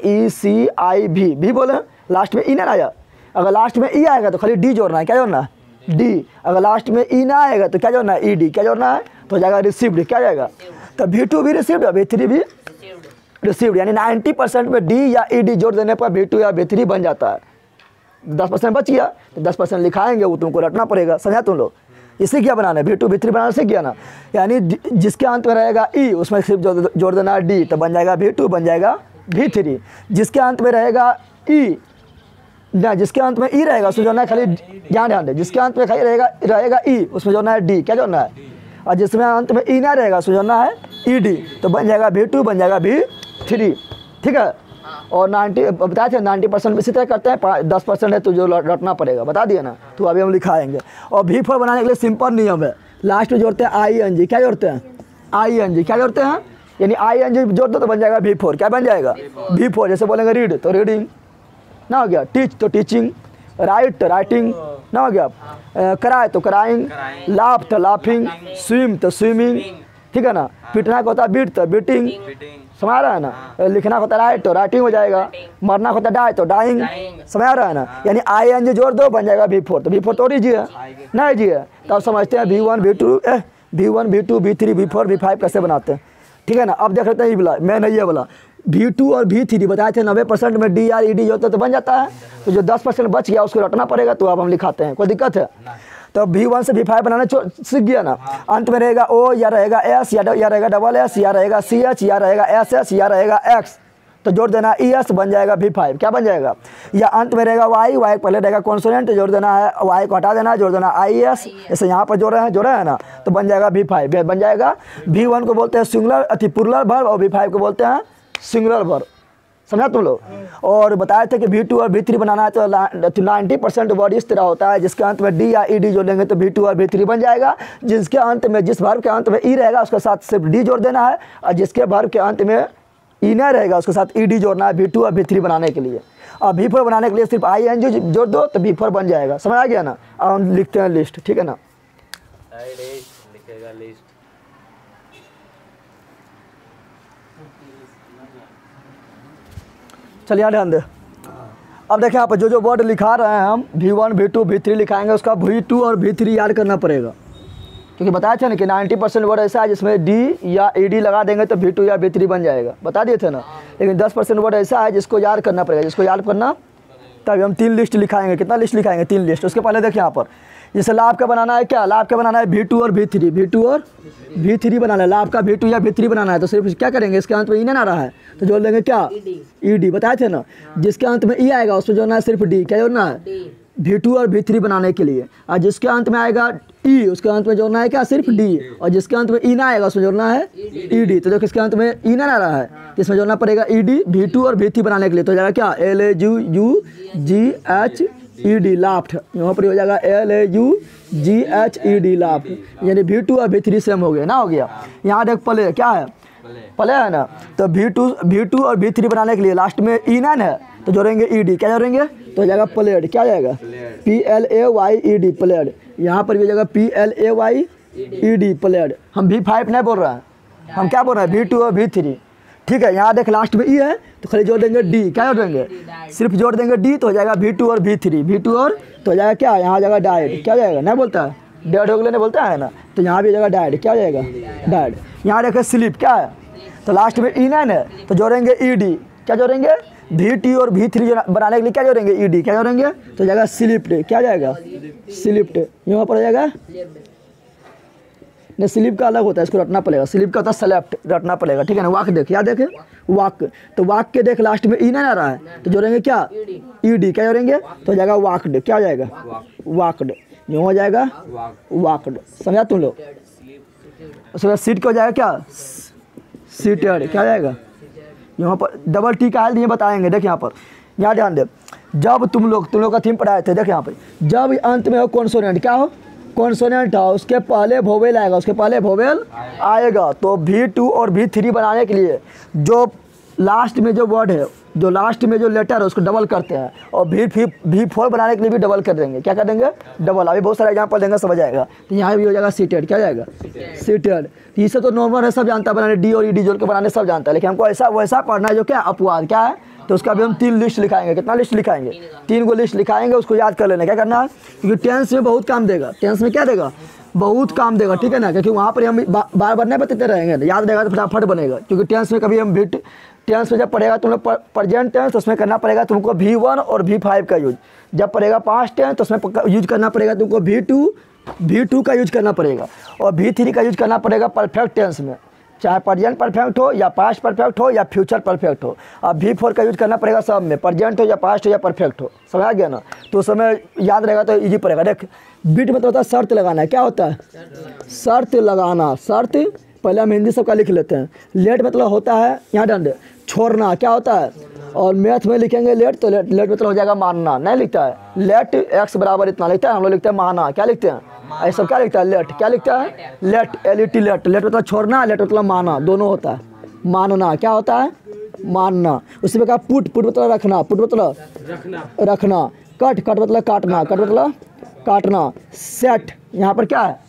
RECIV भी बोले, लास्ट में ई ना आया। अगर लास्ट में ई आएगा तो खाली डी जोड़ना है। क्या जोड़ना है? डी। अगर लास्ट में ई ना आएगा तो क्या जोड़ना है? ED। क्या जोड़ना है? तो जाएगा रिसीव्ड। क्या जाएगा? तो V2 भी रिसीव्ड और V3 भी रिसीव्ड, यानी 90% में डी या ED जोड़ देने पर V2 या V3 बन जाता है। 10% बच गया तो 10% लिखाएंगे, वो तुमको रटना पड़ेगा। समझा तुम लोग? इसे क्या बनाना है? V2 V3 बनाना सीख गया ना, यानी जिसके अंत में रहेगा ई उसमें सिर्फ जोड़ देना है डी, तो बन जाएगा V2, बन जाएगा V3। जिसके अंत में रहेगा ई, जिसके अंत में ई रहेगा उसमें जोड़ना है खाली, ध्यान दे, जिसके अंत में खाली रहेगा ई उसमें जोड़ना है डी। क्या जोड़ना है? और जिसमें अंत में ई ना रहेगा उसमें जोड़ना है ED, तो बन जाएगा V2, बन जाएगा V3। ठीक है? और 90 बताए थे 90% इसी तरह करते हैं, 10% है तो जो रटना पड़ेगा, बता दिया ना, तो अभी हम लिखाएंगे। और V4 बनाने के लिए सिंपल नियम है, लास्ट में जोड़ते हैं ING। क्या जोड़ते हैं? ING। क्या जोड़ते हैं? यानी ING जोड़ दो तो बन जाएगा V4। क्या बन जाएगा? V4। जैसे बोलेंगे रीड तो रीडिंग ना हो गया, टीच तो टीचिंग, राइट तो राइटिंग ना हो गया, कराए तो कराइंग, लाफ तो लाफिंग, स्विम तो स्विमिंग। ठीक है ना? पीटना को होता है बीट तो बीटिंग। समझ रहा है ना? लिखना होता है राइट तो राइटिंग हो जाएगा, मरना होता है डाई तो डाइंग। समझ रहा है ना? यानी ING जोड़ दो बन जाएगा V4। तो V4 तो ईजी है ना, ईजी है। तो अब समझते हैं V1 V2 V3 V4 V5 कैसे बनाते हैं। ठीक है ना? अब देख लेते हैं ये वाला, मैं नहीं ये वाला V2 और V3 बताए थे 90% में डी या ED होता तो बन जाता है, तो जो 10% बच गया उसको रटना पड़ेगा, तो अब हम लिखाते हैं। कोई दिक्कत है? तो V1 से V5 बनाना सीख गया ना। अंत में रहेगा O या रहेगा S या रहेगा SS या रहेगा CH या रहेगा SS या रहेगा X, तो जोड़ देना ES, बन जाएगा V5। क्या बन जाएगा? या अंत में रहेगा Y पहले रहेगा कॉन्सोनेंट, जोड़ देना है Y को हटा देना, जोड़ देना IS, जैसे यहाँ पर जोड़ रहे हैं ना, तो बन जाएगा V5। बन जाएगा V1 को बोलते हैं सिंगुलर प्लुरल वर्ब और V5 को बोलते हैं सिंगुलर वर्ब। समझा तुम लोग? और बताए थे कि V2 और V3 बनाना है तो 90% वर्ड इस तरह होता है, जिसके अंत में डी या ED जोड़ देंगे तो V2 और V3 बन जाएगा। जिसके अंत में, जिस वर्ब के अंत में ई रहेगा उसके साथ सिर्फ डी जोड़ देना है, और जिसके वर्ब के अंत में ई नहीं रहेगा उसके साथ ED जोड़ना है V2 और V3 बनाने के लिए। और V4 बनाने के लिए सिर्फ ING जोड़ दो तो V4 बन जाएगा। समझ आ गया ना? अब हम लिखते हैं लिस्ट। ठीक है ना? चलिए ध्यान दे। अब देखें यहाँ पर जो वर्ड लिखा रहे हैं हम V1 V2 V3 लिखाएंगे, उसका V2 और V3 याद करना पड़ेगा, क्योंकि बताया था ना कि 90% वर्ड ऐसा है जिसमें डी या ED लगा देंगे तो V2 या V3 बन जाएगा, बता दिए थे ना। लेकिन 10% वर्ड ऐसा है जिसको याद करना पड़ेगा, जिसको याद करना तभी हम 3 लिस्ट लिखाएंगे। कितना लिस्ट लिखाएंगे? 3 लिस्ट। उसके पहले देखिए यहाँ पर जैसे लाभ का बनाना है, क्या लाभ का बनाना है? V2 और V3, V2 और V3 बनाना है। लाभ का V2 या V3 बनाना है तो सिर्फ क्या करेंगे, इसके अंत में ई ना रहा है तो जोड़ देंगे क्या? ED। बताए थे ना, जिसके अंत में ई आएगा उसमें जोड़ना है सिर्फ D। क्या जोड़ना है? V2 और V3 बनाने के लिए। और जिसके अंत में आएगा E उसके अंत में जोड़ना है क्या? सिर्फ D। और जिसके अंत में ई ना आएगा उसमें जोड़ना है ED। तो देखो इसके अंत में ई ना रहा है तो इसमें जोड़ना पड़ेगा ED V2 और V3 बनाने के लिए। तो हो जाएगा क्या? LAUGHED laughed. यहाँ पर हो जाएगा LAUGHED लाफ्ट, यानी V2 और V3 सेम हो गया ना, हो गया। यहाँ देख प्ले क्या है? प्ले है ना, तो V2 और V3 बनाने के लिए लास्ट में ई ना है तो जोड़ेंगे ED। क्या जोड़ेंगे? तो हो जाएगा प्लेड। क्या जाएगा? PLAYED played. यहाँ पर भी हो जाएगा PLAYED प्लेड। हम V5 नहीं बोल रहे हैं, हम क्या बोल रहे हैं? V2 और V3। ठीक है, यहाँ देख लास्ट में ई है तो खाली जोड़ देंगे D। क्या जोड़ देंगे? सिर्फ जोड़ देंगे D तो हो जाएगा V2 और V3। V2 और तो हो जाएगा क्या? यहाँ जाएगा डाइड। क्या जाएगा? नहीं बोलता है, डेड हो गए नहीं बोलता है ना, तो यहाँ भी हो जाएगा डाइड। क्या जाएगा? डाइड। यहाँ देखें स्लिप क्या है, तो लास्ट में E नहीं है तो जोड़ेंगे ED। क्या जोड़ेंगे? V2 और V3 बनाने के लिए क्या जोड़ेंगे? ED। क्या जोड़ेंगे? तो जाएगा स्लिप्ड। क्या जाएगा? स्लिप्ड। यहाँ पर हो जाएगा नहीं, स्लिप का अलग होता है, इसको रटना पड़ेगा। स्लिप का होता है सेलेक्ट, रटना पड़ेगा। ठीक है ना। वाक देख, क्या देखे? वाक। तो वाक के देख लास्ट में ई नहीं आ रहा है तो जोड़ेंगे क्या? ED। क्या जोड़ेंगे? तो हो जाएगा वाकड। क्या हो जाएगा? वाकड। यूँ हो जाएगा वाकड। समझा तुम लोग? उसके बाद सीट का हो जाएगा क्या? सीटेड। क्या जाएगा? यहाँ पर डबल T का हाल ये बताएंगे। देख यहाँ पर, यहाँ ध्यान दे, जब तुम लोग का थीम पढ़ाए थे, देख यहाँ पर, जब अंत में हो कॉन्सोनेंट, क्या हो? कॉन्सोनेंट हो, उसके पहले वोवेल आएगा, उसके पहले वोवेल आएगा। तो V2 और V3 बनाने के लिए जो लास्ट में जो वर्ड है, जो लास्ट में जो लेटर है उसको डबल करते हैं। और V4 बनाने के लिए भी डबल कर देंगे। क्या कर देंगे? डबल। अभी बहुत सारे एग्जाम्पल देंगे, समझ आएगा। तो यहाँ भी हो जाएगा सीटेड। क्या जाएगा? सीटेड। ये सब तो नॉर्मल है, सब जानता है बनाने, D और ED जोड़ के बनाने सब जानता है, लेकिन हमको ऐसा वैसा पढ़ना है जो क्या? अपवाद। क्या है? तो उसका भी हम 3 लिस्ट लिखाएंगे। कितना लिस्ट लिखाएंगे? 3 को लिस्ट लिखाएंगे, उसको याद कर लेना। क्या करना है? क्योंकि टेंस में बहुत काम देगा। टेंस में क्या देगा? बहुत काम देगा। ठीक है ना, क्योंकि वहाँ पर हम बार बार नहीं बताते रहेंगे, याद रहेगा तो फटाफट बनेगा। क्योंकि टेंस में कभी हम टेंस में जब पढ़ेगा तुम लोग प्रेजेंट टेंस तो उसमें करना पड़ेगा तुमको V1 और V5 का यूज। जब पढ़ेगा पास्ट टेंस तो उसमें यूज करना पड़ेगा तुमको V2 का यूज करना पड़ेगा। और V3 का यूज करना पड़ेगा परफेक्ट टेंस में, चाहे प्रेजेंट परफेक्ट हो या पास्ट परफेक्ट हो या फ्यूचर परफेक्ट हो। अब V4 का यूज करना पड़ेगा सब में, प्रेजेंट हो या पास्ट हो या परफेक्ट हो। समझ गया ना? तो उस समय याद रहेगा तो इजी पड़ेगा। देख, बीट मतलब होता है शर्त लगाना। क्या होता है? शर्त लगाना। शर्त पहले हम हिंदी सबका लिख लेते हैं। लेट मतलब होता है, यहाँ डंडे, छोड़ना। क्या होता है? और मैथ में लिखेंगे लेट तो लेट मतलब हो जाएगा मानना। नहीं लिखता है लेट x बराबर इतना, लिखता है हम लोग लिखते हैं माना। क्या लिखते हैं? ऐसा क्या लिखता है? लेट। क्या लिखता है? Late, LET late. लेट मतलब छोड़ना, लेट मतलब माना, दोनों होता है। मानना क्या होता है? मानना। उसी में कहा पुट मतलब रखना, पुट मतलब रखना। कट मतलब काटना, कट मतलब काटना। सेट, यहाँ पर क्या है?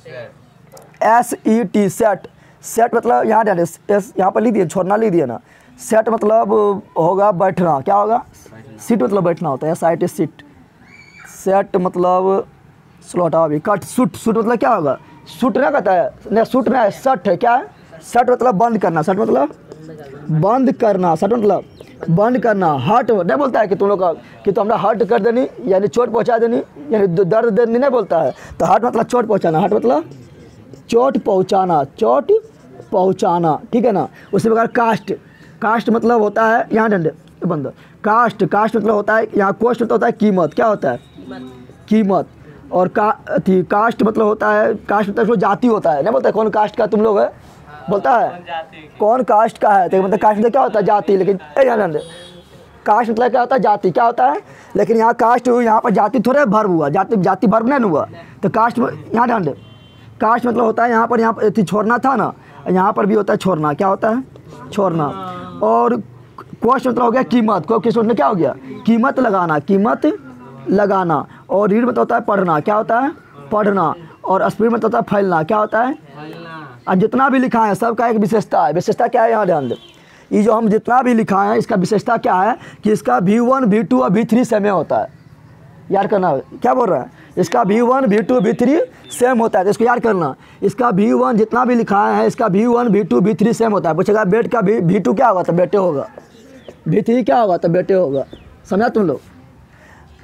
SET set. सेट मतलब यहाँ यहाँ पर लिख दिए, छोड़ना लिख दिए ना। सेट मतलब होगा बैठना। क्या होगा? सीट मतलब बैठना होता है, SIT सीट। सेट मतलब स्लॉट अभी कट। सूट मतलब क्या होगा? सूट ना कहता है, नहीं सूट ना है, शर्ट है। क्या है? शर्ट मतलब बंद करना। शर्ट मतलब बंद करना। शर्ट मतलब बंद करना। हर्ट नहीं बोलता है कि तुम लोग का कि तो हमरा हर्ट कर देनी, यानी चोट पहुंचा देनी, यानी दर्द देनी नहीं बोलता है। तो हर्ट मतलब चोट पहुंचाना। हर्ट मतलब चोट पहुंचाना, चोट पहुंचाना। ठीक है ना। उसी प्रकार कास्ट। कास्ट मतलब होता है, यहाँ डंडे बंद। कास्ट मतलब होता है, यहाँ कोस्ट मतलब होता है कीमत। क्या होता है? कीमत। और कास्ट मतलब होता है, कास्ट मतलब जाति होता है। नहीं बोलता है कौन कास्ट का तुम लोग है, बोलता है कौन कास्ट का है, तो मतलब कास्ट मतलब क्या होता है? जाति। लेकिन कास्ट मतलब क्या होता है? जाति। क्या होता है? लेकिन यहाँ कास्ट, यहाँ पर जाति थोड़े भर्व हुआ, जाति भर्व नहीं हुआ। तो कास्ट यहाँ ध्यान दे, कास्ट मतलब होता है यहाँ पर छोड़ना था ना, यहाँ पर भी होता है छोड़ना। क्या होता है? छोड़ना। और कॉस्ट मतलब हो गया कीमत। को किस क्या हो गया? कीमत लगाना, कीमत लगाना। और रीड मतलब होता है पढ़ना। क्या होता है? पढ़ना। और स्पीड मतलब होता है फैलना। क्या होता है? और जितना भी लिखा है सबका एक विशेषता है। विशेषता क्या है? यहाँ ध्यान दे, ये जो हम जितना भी लिखा है इसका विशेषता क्या है कि इसका V1 V2 और V3 सेम होता है। याद करना। क्या बोल रहा है? इसका V1 V2 V3 सेम होता है, तो इसको याद करना। इसका V1 जितना भी लिखा है इसका V1 V2 V3 सेम होता है। पूछेगा बेट का V2 क्या होगा? तो बेटे होगा। V3 क्या होगा? तो बेटे होगा। समझा तुम लोग?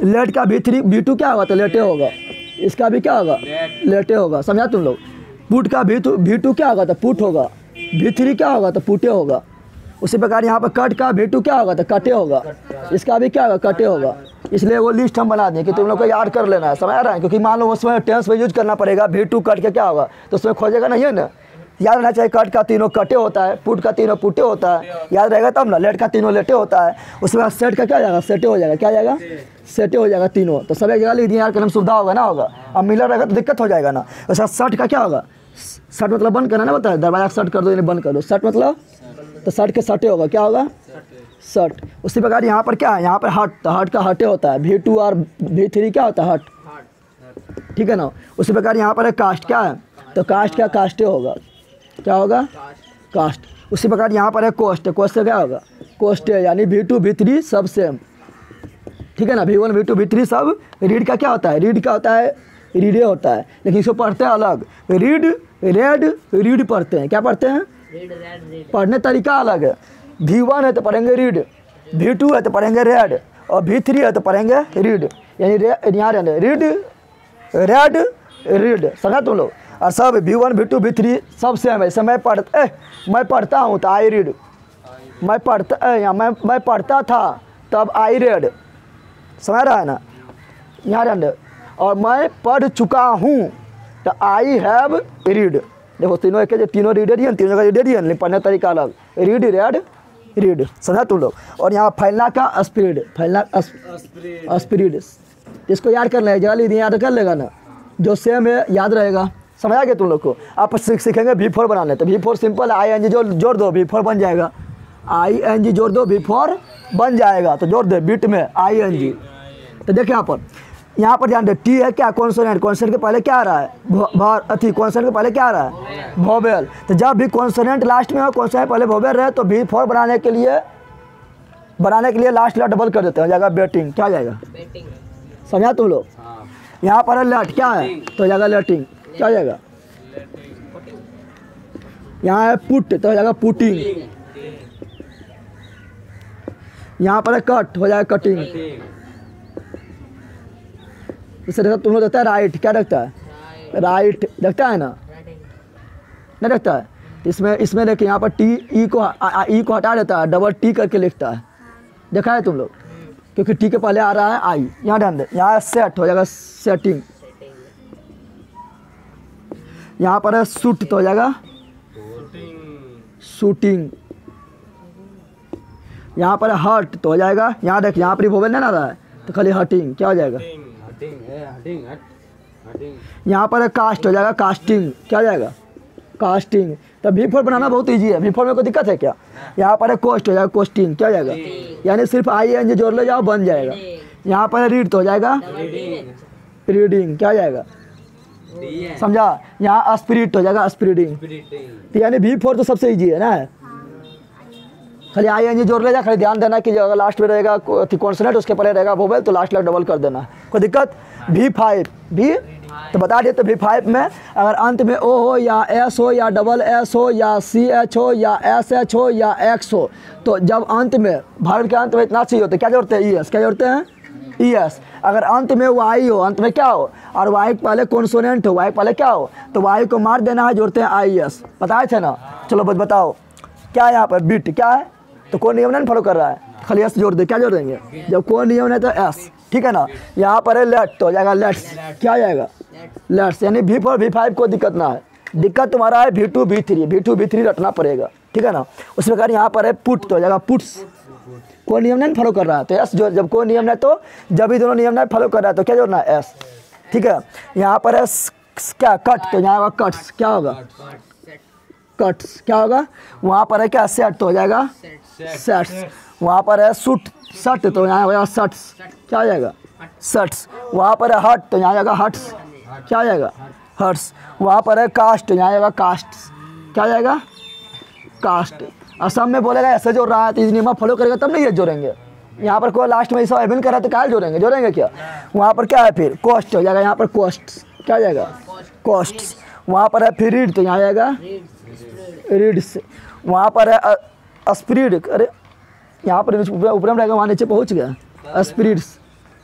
लेट का V2 क्या होगा, तो लेटे होगा। इसका भी क्या होगा, लेटे होगा। समझा तुम लोग। पुट का V2 क्या होगा, तो पुट होगा। V3 क्या होगा, तो पुटे होगा। उसी प्रकार यहाँ पर कट का V2 क्या होगा, तो कटे होगा। इसका भी क्या होगा, कटे होगा। इसलिए वो लिस्ट हम बना दें कि तुम लोग को याद कर लेना है। समझ आ रहा है, क्योंकि मान लो उसमें टेंस में यूज करना पड़ेगा। V2 कट के क्या होगा, तो उसमें खोजेगा नहीं है ना। याद रहना चाहिए, कट का तीनों कटे होता है, पुट का तीनों पुटे होता है, याद रहेगा तब ना। लेट का तीनों लेटे होता है। उसके बाद सेट का क्या हो जाएगा, सेटे हो जाएगा। क्या हो जाएगा, सेटे हो जाएगा तीनों। तो सब एक जगह लिख दिए यार, करने में सुविधा होगा ना। होगा अब मिलर रहेगा तो दिक्कत हो जाएगा ना। उसके बाद शर्ट का क्या होगा, शर्ट मतलब बंद करना ना, बताया दरवाजा शर्ट कर दो यानी बंद कर दो। शर्ट मतलब तो शर्ट के सटे होगा, क्या होगा, शर्ट। उसी प्रकार यहाँ पर क्या है, यहाँ पर हट, तो हट का हटे होता है। V2 और V3 क्या होता है, हट, ठीक है ना। उसी प्रकार यहाँ पर है कास्ट, क्या है, तो कास्ट क्या, कास्टे होगा। क्या होगा, कास्ट। उसी प्रकार यहाँ पर है कोस्ट, कोस्ट से क्या होगा, कोस्टे, यानी V2 V3 सब सेम, ठीक है ना। V1 V2 V3 सब। रीड का क्या होता है, रीड का होता है, रीडे होता है, लेकिन इसको पढ़ते हैं अलग। रीड रेड रीड पढ़ते हैं, क्या पढ़ते हैं, पढ़ने तरीका अलग है। V1 है तो पढ़ेंगे रीड, V2 है तो पढ़ेंगे रेड, और V3 है तो पढ़ेंगे रीड, यानी यहाँ रीड रेड रीड। समझा तुम लोग। और सब V1 V2 V3 सब सेम है। जैसे मैं पढ़ता हूँ तो आई रीड, मैं पढ़ता था तब आई रेड। समझ रहा है ना, यहाँ रेड। और मैं पढ़ चुका हूँ तो आई हैव रीड। देखो तीनों एक, तीनों रीडर ही हैं, तीनों का रीडर ही है, पढ़ने का तरीका अलग। Read read read. समझा तुम लोग। और यहाँ फैलना का स्पीड, फैलना स्पीड, इसको याद कर लेगा, जल्दी यदि याद कर लेगा ना, जो सेम है याद रहेगा। समझ आ गया तुम लोग को। आप सीखेंगे V4 बनाने, तो V4 सिंपल ING जोड़ दो, V4 बन जाएगा। ING जोड़ दो, V4 बन जाएगा। तो जोड़ दे बीट में ING। तो देखिए यहाँ पर ध्यान दे, टी है क्या, कॉन्सोनेंट। कॉन्सोनेंट के पहले क्या आ रहा है, कॉन्सोनेंट के पहले क्या आ रहा है, वोवेल। तो जब भी कॉन्सोनेंट लास्ट में हो, कॉन्सोनेंट पहले वोवेल रहे, तो V4 बनाने के लिए लास्ट ला डबल कर देते हैं, हो जाएगा बेटिंग। क्या हो जाएगा, समझा तुम लोग। यहाँ पर है लेट, क्या है, तो हो जाएगा लेटिंग। क्या हो जाएगा, यहाँ है पुट, तो हो जाएगा पुटिंग। यहाँ पर है कट, हो जाएगा कटिंग। इसे देखो तुम लोग देखता है राइट, क्या रखता है, राइट देखता है ना, नहीं रखता है। इसमें देखिए यहाँ पर ई को हटा देता है, डबल टी करके लिखता है। देखा है तुम लोग, क्योंकि टी के पहले आ रहा है आई। यहाँ ध्यान दे, यहाँ सेट, हो जाएगा सेटिंग। यहाँ पर है शूट, तो हो जाएगा शूटिंग। यहाँ पर है हट, तो हो जाएगा, यहाँ देख, यहाँ पर वोवेल नहीं आ रहा है तो खाली हटिंग। क्या हो जाएगा, यहाँ पर है कास्ट, हो जाएगा कास्टिंग। क्या हो जाएगा, कास्टिंग। तो V4 बनाना बहुत इजी है। V4 में कोई दिक्कत है क्या। यहाँ पर है कोस्ट, हो जाएगा कोस्टिंग। क्या हो जाएगा, यानी सिर्फ ING जोड़ ले जाओ, बन जाएगा। यहाँ पर है रीड, तो हो जाएगा रीडिंग। क्या हो जाएगा, समझा। यहाँ स्पिरिट, हो जाएगा स्पिरिटिंग। तो यानी V4 तो सबसे ईजी है ना। खाली ING जोड़ ले जा, खाली ध्यान देना कि अगर लास्ट में रहेगा कॉन्सोनेंट, उसके पहले रहेगा वोवेल, तो लास्ट लाख डबल कर देना, कोई दिक्कत। V5 भी तो बता दिए। तो V5 में अगर अंत में O हो या S हो या डबल S हो या CH हो या SH हो या X हो, तो जब अंत में वर्ब के अंत में इतना चाहिए होता है, क्या जोड़ते हैं, ES। क्या जोड़ते हैं, ES। अगर अंत में Y हो, अंत में क्या हो, और Y पहले कॉन्सोनेंट हो, Y पहले क्या हो, तो Y को मार देना है, जोड़ते हैं IS। बताए थे ना। चलो बताओ क्या है यहाँ पर, बिट क्या है, तो कोई नियम नहीं फॉलो कर रहा है, खाली S जोड़ दे। क्या जोड़ देंगे, जब कोई नियम नहीं तो S, ठीक है ना। यहाँ पर है लेट, तो हो जाएगा लेट्स। क्या हो जाएगा, लेट्स। यानी V4 V5 को दिक्कत ना है, दिक्कत तुम्हारा है V2 V3 रटना पड़ेगा, ठीक है ना। उस प्रकार यहाँ पर है पुट, तो हो जाएगा पुट्स। कोई नियम नहीं फॉलो कर रहा है तो S जो, जब कोई नियम नहीं तो जब भी दोनों नियम नहीं फॉलो कर रहा है तो क्या जोड़ना है, S, ठीक है। यहाँ पर है क्या, कट, तो यहाँ होगा कट्स। क्या होगा, कट्स। क्या होगा, वहाँ पर है क्या, सेट, तो हो जाएगा सेट्स। वहाँ पर है शूट, शट, तो यहाँ होगा शट्स। क्या हो जाएगा, शट्स। वहाँ पर है हट, तो यहाँ जाएगा हट्स। क्या हो जाएगा, हट्स। वहाँ पर है कास्ट, तो यहाँ जाएगा कास्ट्स। क्या हो जाएगा, कास्ट। असम में बोलेगा ऐसे जोड़ रहा है, तो इस नियम फॉलो करेगा तब नहीं ये जोड़ेंगे। यहाँ पर कोई लास्ट में ऐसा एविन कर रहा है तो क्या जोड़ेंगे क्या। वहाँ पर क्या है फिर कॉस्ट, हो जाएगा यहाँ पर कॉस्ट। क्या हो जाएगा, कॉस्ट्स। वहाँ पर है फिर रीड, तो यहाँ जाएगा रीड्स। वहाँ पर है स्पिरिट, अरे यहाँ पर ऊपर में रहेगा, वहाँ नीचे पहुँच गया स्पिरिट्स।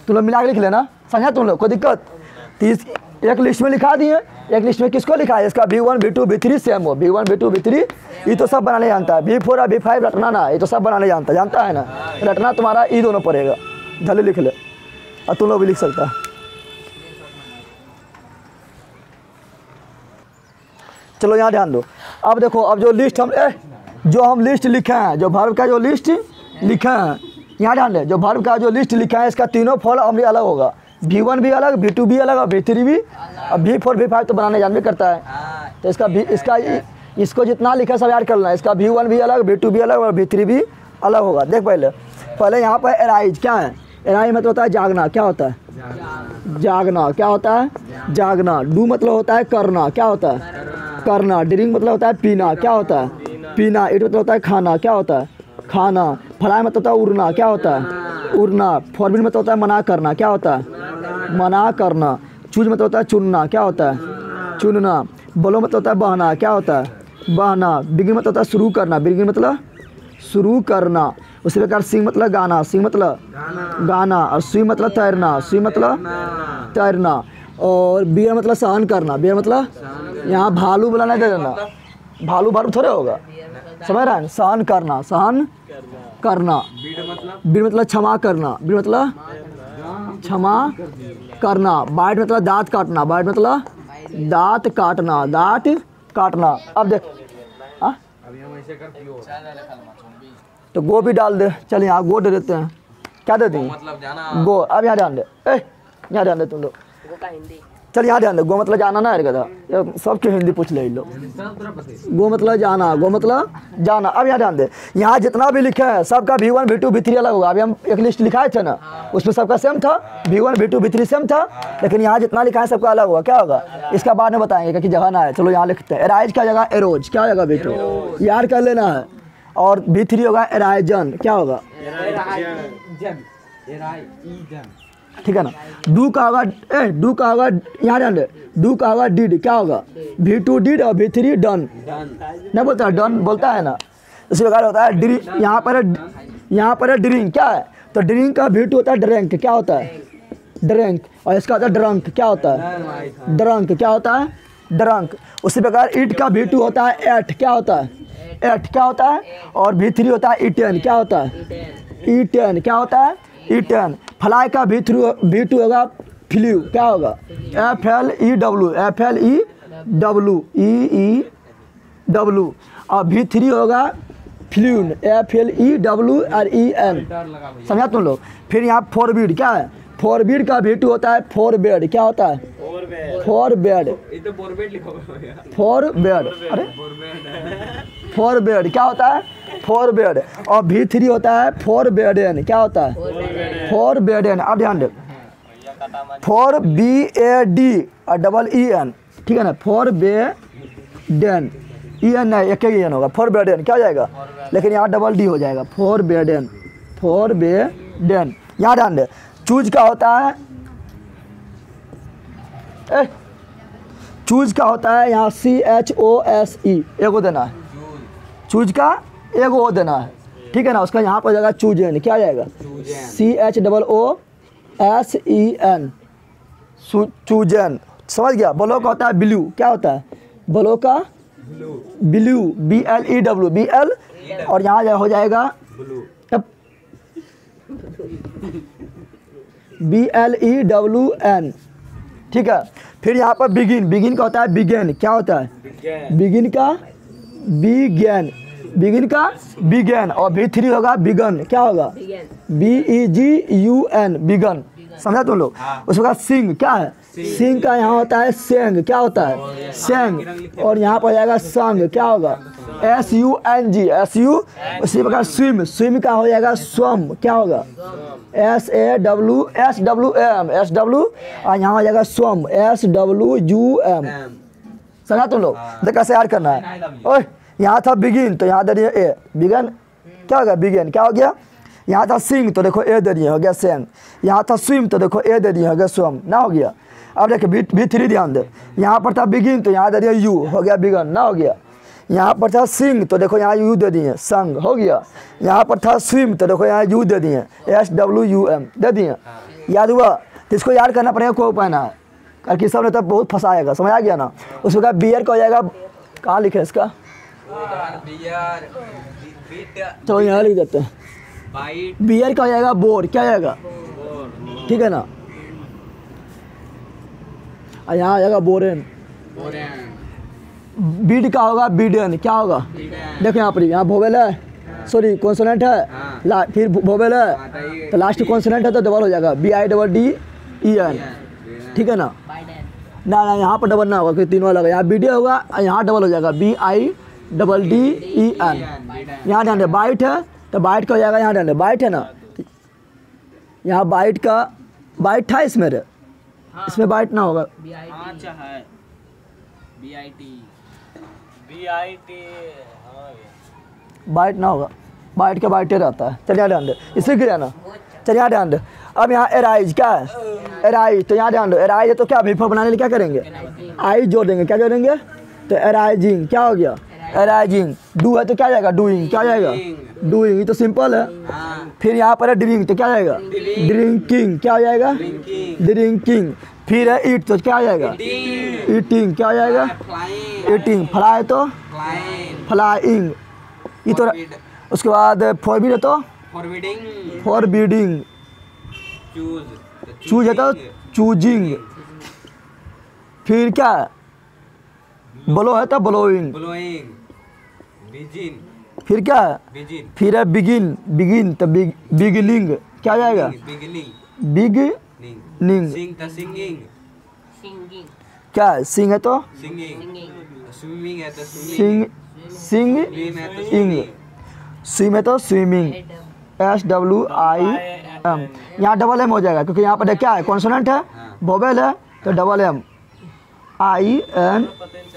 तुम लोग मिला के लिख लेना, समझा तुम लोग, कोई दिक्कत? एक लिस्ट में लिखा दिए, एक लिस्ट में किसको लिखा है? इसका V1 V2 V3 सेम हो, V1 V2 V3 ये तो सब बनाने जानता है, V4 और V5 रटना ना, ये तो सब बनाने जानता है ना, रटना तुम्हारा ये दोनों पड़ेगा, जल्दी लिख ले और तुम लोग भी लिख सकता है। चलो यहाँ ध्यान दो, अब देखो, अब जो लिस्ट हम लिस्ट लिखे हैं, जो वर्ब का जो लिस्ट लिखे हैं, यहाँ ध्यान दे, जो वर्ब का जो लिस्ट लिखा है इसका तीनों फॉर्म अमली अलग होगा, V1 भी अलग, V2 भी अलग और V3 भी, अब V4 V5 तो बनाने जान भी करता है, तो इसको जितना लिखा सब याद करना है, इसका V1 भी अलग, V2 भी अलग और V3 भी अलग होगा। देख पहले यहाँ पर एराइज क्या है? एराइज मतलब होता है जागना, क्या होता है? जागना, क्या होता है? जागना। डू मतलब होता है करना, क्या होता है? करना। ड्रिंक मतलब होता है पीना, क्या होता है? पीना। ईट मतलब होता है खाना, क्या होता है? खाना। फ्लाई मतलब होता है उड़ना, क्या होता है? उड़ना। फॉरबिड मतलब होता है मना करना, क्या होता है? मना करना। चूज मतलब होता है चुनना, क्या होता है? चुनना। बोलो मतलब होता है बहना, क्या होता है? बहना। बिगिन मतलब होता है शुरू करना, बिगिन मतलब शुरू करना। उसी प्रकार सिंग मतलब गाना, सिंग मतलब गाना। और स्विम मतलब तैरना, स्विम मतलब तैरना। और बियर मतलब सहन करना, बियर मतलब यहाँ भालू बोला नहीं दे देना, भालू भालू थोड़े होगा, समझ रहा है? सहन करना, सहन करना। बीड़ मतलब क्षमा करना, बीड़ मतलब क्षमा करना। बाइट मतलब दांत काटना, बाइट मतलब दांत काटना, दांत काटना। अब देख तो गो भी डाल दे, चल यहाँ गो दे देते हैं, क्या दे देंगे? गो। अब यहाँ ध्यान दे, यहाँ ध्यान दे तुम लोग, चल यहाँ ध्यान दे, गो मतलब जाना ना, गधा सबके हिंदी पूछ ले लो। गो मतलब जाना, गो मतलब जाना। अब यहाँ ध्यान दे, यहाँ जितना भी लिखा है सबका V1 V2 V3 अलग होगा। अभी हम एक लिस्ट लिखाए थे ना, उसमें सबका सेम था, V1 V2 V3 सेम था, लेकिन यहाँ जितना लिखा है सबका अलग होगा। क्या होगा इसका बाद में बताएंगे, क्योंकि जगह ना है। चलो यहाँ लिखते हैं, एराइज क्या जगह? एरोज। क्या जगह? V2 यार कर लेना है। और V3 होगा एराइजन, क्या होगा? ठीक है ना। डू का होगा डू का होगा, यहाँ ध्यान दे, डू का होगा डिड, क्या होगा? V2 डिड और V3 डन। नहीं बोलता डन, बोलता है ना। इसी प्रकार होता है ड्रिंक, यहाँ पर है ड्रिंक, क्या है? तो ड्रिंक का V2 होता है ड्रैंक, क्या होता है? ड्रैंक। और इसका होता है ड्रंक, क्या होता है? ड्रंक। क्या होता है? ड्रंक। उसी प्रकार ईट का V2 होता है एट, क्या होता है? एट। क्या होता है? और V3 होता है ईटेन, क्या होता है? ईटेन। क्या होता है? ईटेन। फ्लाई का V2 होगा फ्लू, क्या होगा? FLEW, FLEW, EEW। और V3 होगा फ्लून, FLEWREN। समझा तुम लोग? फिर यहाँ फॉरबिड, क्या है? फॉरबिड का V2 होता है फॉरबेड, क्या होता है? फॉरबेड। फॉरबेड, अरे फॉरबेड क्या होता है? फॉरबेड। और V3 होता है फॉरबेडन, क्या होता है? फॉरबेडन। अब ध्यान दे, फॉर BAD और डबल EN, ठीक है ना? फॉरबेडन, EN नहीं, एक ही EN होगा, फॉरबेडन। क्या हो जाएगा? लेकिन यहाँ डबल D हो जाएगा, फॉरबेडन, फॉरबेडन। यहाँ ध्यान दे, चूज का होता है चूज का होता है यहाँ CHOSE, एगो देना है, चूज का एगो ओ देना है, ठीक है ना? उसका यहाँ पर जाएगा चूजन, क्या जाएगा? CHOOSEN, chosen. समझ गया? ब्लू का होता है ब्लू, क्या होता है? ब्लू का ब्लू, BLEW, BL। और यहाँ हो जाएगा BLEWN, ठीक है? फिर यहाँ पर बिगिन, बिगिन का होता है बिगेन, क्या होता है? बिगिन का बिगेन, बिगिन का बिगेन। और V3 होगा बिगन, क्या होगा? BEGUN, begun. समझा तुम लोग? उसके बाद सिंग, क्या है? सिंग का यहाँ होता है सेंग, क्या होता है? सेंग। और यहाँ पर जाएगा संग, क्या होगा? SUNG, SU। उसी प्रकार स्विम, स्विम का हो जाएगा स्वम, क्या होगा? SWM, SW। और यहाँ हो जाएगा स्वम, SWUM। समझा तुम लोग? तो कैसे याद करना है? ओए यहाँ था बिगिन, तो यहाँ दे दिए ए, बिगन, क्या हो गया? बिगिन। क्या हो गया? यहाँ था सिंग, तो देखो ए दे दिए, हो गया सेंग। यहाँ था स्विम, तो देखो ए दे दिए, हो गया स्वम, ना हो गया? अब देखो V3 ध्यान दे, यहाँ पर था बिगिन, तो यहाँ दे दिया यू, हो गया बिगन, ना हो गया? यहाँ पर था सिंग, तो देखो यहाँ यू दे दिए, संग, हो गया? यहाँ पर था स्विम, तो देखो यहाँ यू दे दिए, SWUM दे दिए। याद हुआ? तो इसको याद करना पड़ेगा कोई उपाय ना है, क्योंकि सब ने तब बहुत फंसाएगा, समझ आ गया ना? उसके बाद बियर का हो जाएगा, कहाँ लिखे इसका, तो यहाँ लिख देते हैं। बियर का हो जाएगा बोर, क्या आएगा, ठीक है ना? यहाँ आ जाएगा बोरेन। बीड का होगा बीडन, क्या होगा? देखो यहाँ पर, यहाँ वोवेल है, सॉरी कॉन्सोनेंट है, फिर वोवेल है, तो लास्ट कॉन्सोनेंट है तो डबल हो जाएगा BIDDEN, ठीक है ना? ना ना यहाँ पर डबल ना होगा, क्योंकि तीनों अलग है। यहाँ BD होगा, यहाँ डबल हो जाएगा BIDDEN। यहाँ ध्यान दे, बाइट है तो बाइट का हो जाएगा, यहाँ ध्यान दे, बाइट है ना, यहाँ बाइट का, बाइट था इसमें रे, इसमें बाइट ना होगा, बाइट ना होगा, बाइट का बाइटे रहता है। चलिए ध्यान दे, इसलिए गिरा ना, चलिए यहाँ ध्यान दे। अब यहाँ एराइज क्या है, एराइज, तो यहाँ ध्यान दो, एराइज है तो क्या वीफर बनाने के लिए क्या करेंगे, आई जोड़ देंगे, क्या जोड़ेंगे, तो एराइजिंग, क्या हो गया, एराइजिंग। डू है तो क्या जाएगा, डूइंग, क्या जाएगा, डूइंग, ये तो सिंपल है। फिर यहाँ पर है ड्रिंक, तो क्या जाएगा, ड्रिंकिंग, क्या हो जाएगा, ड्रिंकिंग। फिर है ईट, तो क्या आ जाएगा, ईटिंग, क्या हो जाएगा, ईटिंग। फ्लाई तो फ्लाइंग, ये तो। उसके बाद फॉरबिड है तो फॉरबिडिंग, चूज है तो चूजिंग। फिर क्या है, ब्लो है तो ब्लोइंग। फिर क्या है, फिर है बिगिन, बिगिन तो बिगिनिंग, क्या आ जाएगा, बिगिनिंग। क्या है, सिंग है तो सिंग, सिंग इंग। स्विम है तो स्विमिंग, SWIM। यहाँ डबल M हो जाएगा, क्योंकि यहाँ पर क्या है, कॉन्सोनेंट है, वोवेल है, तो डबल M IN।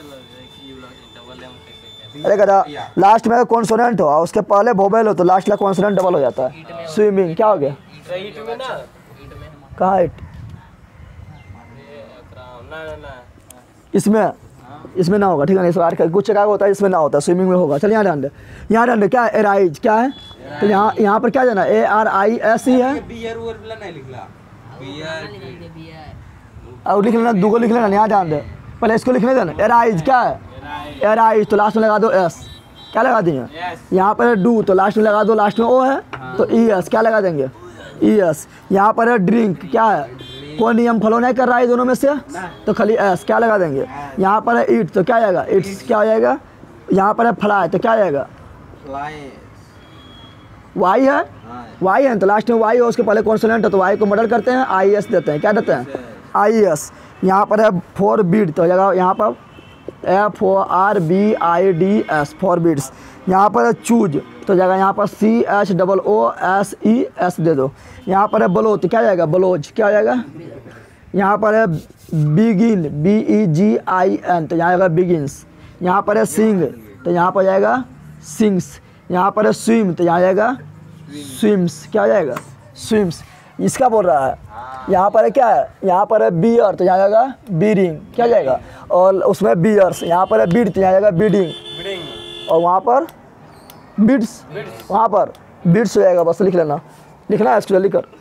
अरे कदा लास्ट में कॉन्सोनेंट हो और उसके पहले वोवेल हो तो लास्ट का कॉन्सोनेंट डबल हो जाता है। स्विमिंग, क्या हो गया, कहाँ इट, इसमें, इसमें ना होगा, ठीक है ना? इस बार कुछ जगह होता है इसमें ना होता है, स्विमिंग में होगा। चलिए यहाँ ध्यान दे, यहाँ ध्यान दे, क्या है, एराइज, क्या है, तो यहाँ पर क्या जाना, ARISE है, और लिख लेना, दो को लिख लेना, यहाँ ध्यान दे, पहले इसको लिखने देना। एराइज क्या है, एराइज, तो लास्ट में लगा दो S, क्या लगा देंगे, यहाँ पर है डू, तो लास्ट में लगा दो, लास्ट में O है तो ES, क्या लगा देंगे, ES। यहाँ पर है ड्रिंक, क्या है, कोई नियम फॉलो नहीं कर रहा है दोनों में से, तो खाली S, क्या लगा देंगे। यहाँ पर है ईट, तो क्या आएगा, इट्स, क्या हो जाएगा। यहाँ पर है फ्लाई, तो क्या आएगा, वाई है, वाई है तो लास्ट में वाई है, उसके पहले कॉन्सोनेंट है तो वाई को मॉडल करते हैं, IS देते हैं, क्या देते हैं, IS। यहाँ पर है फॉरबिड, तो हो जाएगा यहाँ पर FORBIDS, फॉरबिड्स। यहाँ पर है चूज, तो जाएगा यहाँ पर CHOOSES दे दो। यहाँ पर है ब्लो, तो क्या जाएगा, ब्लोज, क्या हो जाएगा। यहाँ पर है बिगिन, BEGIN, तो यहाँ आएगा बिगिन्स। यहाँ पर है सिंग, तो यहाँ पर जाएगा सिंग्स। यहाँ पर है स्विम, तो यहाँ जाएगा स्विम्स, क्या हो जाएगा, स्विम्स। इसका बोल रहा है। यहाँ पर है क्या है, यहाँ पर है बियर, तो यहाँ जाएगा बीरिंग, क्या जाएगा। और उसमें बियर्स, यहाँ पर है बीड, तो यहाँ जाएगा बीडिंग। और वहाँ पर बिड्स, वहाँ पर बिड्स हो जाएगा, बस लिख लेना, लिखना है इसको जल्दी कर।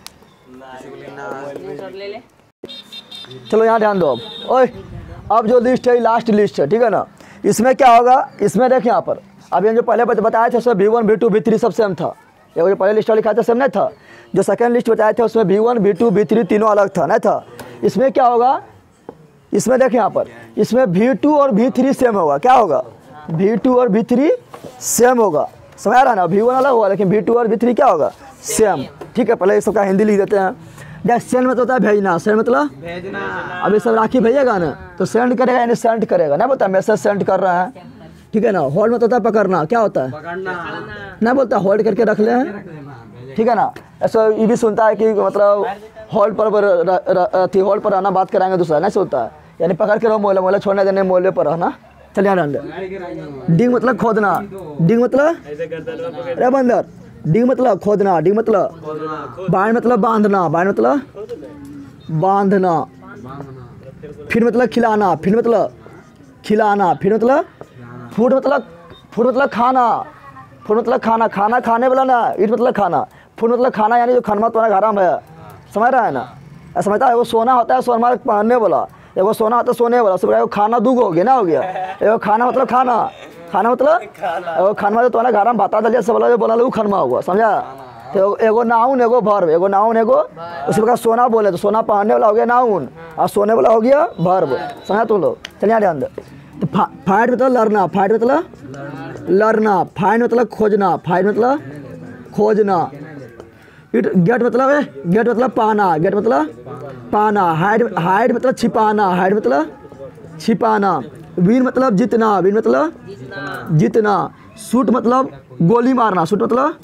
चलो यहाँ ध्यान दो अब, ओए अब जो लिस्ट है लास्ट लिस्ट है, ठीक है ना। इसमें क्या होगा, इसमें देख यहाँ पर अभी हम जो पहले बताए थे उसमें V1 V2 V3 सब सेम था। ये जो पहले लिस्ट लिखा था सेम नहीं था। जो सेकंड लिस्ट बताए थे उसमें V1 V2 V3 तीनों अलग था, नहीं था। इसमें क्या होगा, इसमें देख यहाँ पर, इसमें V2 और V3 सेम होगा। क्या होगा, V2 और V3 सेम होगा, समझ आ रहा है ना। V1 अलग होगा लेकिन V2 और V3 क्या होगा, सेम। ठीक है, पहले इस सबका हिंदी लिख देते हैं। जैसे सेंड मतलब होता है भेजना, सेंड मतलब भेजना। अभी सब राखी भेजेगा ना तो सेंड करेगा, यानी सेंड करेगा ना, बोलता मैसेज सेंड कर रहा है, ठीक है ना। होल्ड मतलब होता है पकड़ना, क्या होता है पकड़ना, ना बोलता होल्ड करके रख ले, ठीक है ना। ऐसा ये भी सुनता है कि मतलब होल्ड पर होल्ड पर रहना, बात कराएंगे दूसरा, नहीं सुनता है, यानी पकड़ के रहो, मोला मोला छोड़ने देने, मोले पर रहना। चलिए यहाँ डिंग मतलब खोदना, डिंग मतलब अरे बंदर, डिंग मतलब खोदना, डिंग मतलब बाण मतलब बांधना, बाण मतलब बांधना। फिर मतलब खिलाना, फिर मतलब खिलाना, फिर मतलब फूड मतलब खाना, फूड मतलब खाना, खाना खाने वाला ना, ईट मतलब खाना, फूड मतलब खाना, यानी जो खाना तुम्हारा घर में है, समझ रहा है ना? समझता है? वो सोना होता है सोना पहनने वाला, एगो सोना होता है सोने वाला, सब खाना दूगो हो गया ना, हो गया एगो खाना मतलब खाना, खाना मतलब एगो खाना जो तुम्हारे घर में भाता दलिया सब वाला जो बोला वो खनमा हुआ, समझा? तो एगो नाउन एगो भर्व, एगो नाउन एगो उसी प्रकार सोना बोले तो सोना पहनने वाला हो गया नाउन और सोने वाला हो गया भर्व, समझा तुम लोग? चलिए यहाँ ध्यान दो। तो फाइट मतलब लड़ना, फाइट मतलब लड़ना, फाइंड मतलब खोजना, फाइंड मतलब खोजना, गेट मतलब पाना, गेट मतलब पाना, हाइड मतलब छिपाना, हाइड मतलब छिपाना, विन मतलब जीतना, विन मतलब जीतना, शूट मतलब गोली मारना, शूट मतलब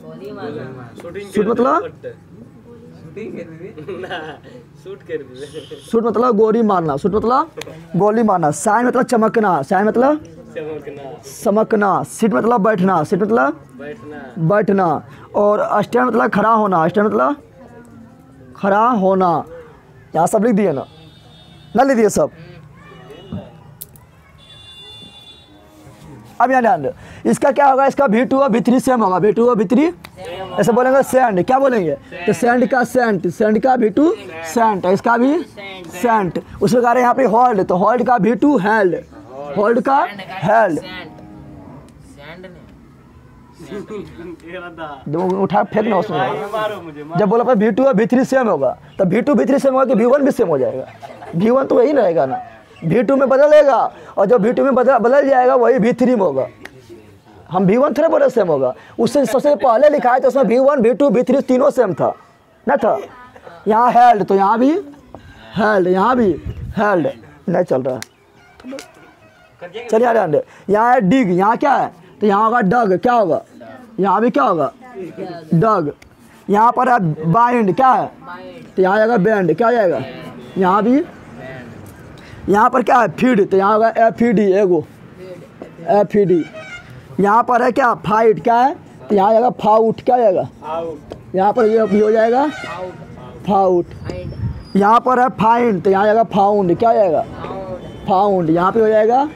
शूट मतलब गोली मारना, शूट मतलब गोली मारना, साइन मतलब चमकना, साइन मतलब चमकना, सीट मतलब बैठना, सीट मतलब बैठना, और स्टैंड मतलब खड़ा होना, स्टैंड मतलब खड़ा होना। यहाँ सब लिख दिए ना लिख दिए सब? अब यहाँ ध्यान दो, इसका क्या होगा, इसका V2 और V3 सेम होगा, V2 और V3 ऐसे बोलेंगे सैंड, क्या बोलेंगे? तो सैंड का सेंट, सैंड का V2 सेंट, इसका भी सेंट। उस प्रकार यहाँ पे होल्ड, तो होल्ड का V2 हेल्ड, होल्ड का हेल्ड, उठा फेंक ना उसमें। जब बोला V2 और V3 सेम होगा तो V2 V3 सेम होगा कि V1 भी सेम हो जाएगा, V1 तो वही रहेगा ना, V2 में बदलेगा और जो V2 में बदल जाएगा वही V3 में होगा। हम V1 थोड़े बोले सेम होगा, उससे सबसे पहले लिखा है तो उसमें V1 V2 V3 तीनों सेम था ना था। यहाँ हेल्ड तो यहाँ भी हेल्ड, यहाँ भी हेल्ड नहीं चल रहा है। चलिए ध्यान, यहाँ है डिग, यहाँ क्या है तो यहाँ होगा डग, क्या होगा यहाँ भी क्या होगा डग। यहाँ पर है बाइंड, क्या है तो यहाँ जाएगा बैंड, क्या जाएगा यहाँ भी। यहाँ पर क्या है फीड, तो यहाँ होगा FED, एगो FED। यहाँ पर है क्या फाइट, क्या है तो यहाँ जाएगा फाउट, क्या जाएगा यहाँ पर ये हो जाएगा फाउट। यहाँ पर है फाइंड तो यहाँ जाएगा फाउंड, क्या जाएगा फाउंड, यहाँ पे हो जाएगा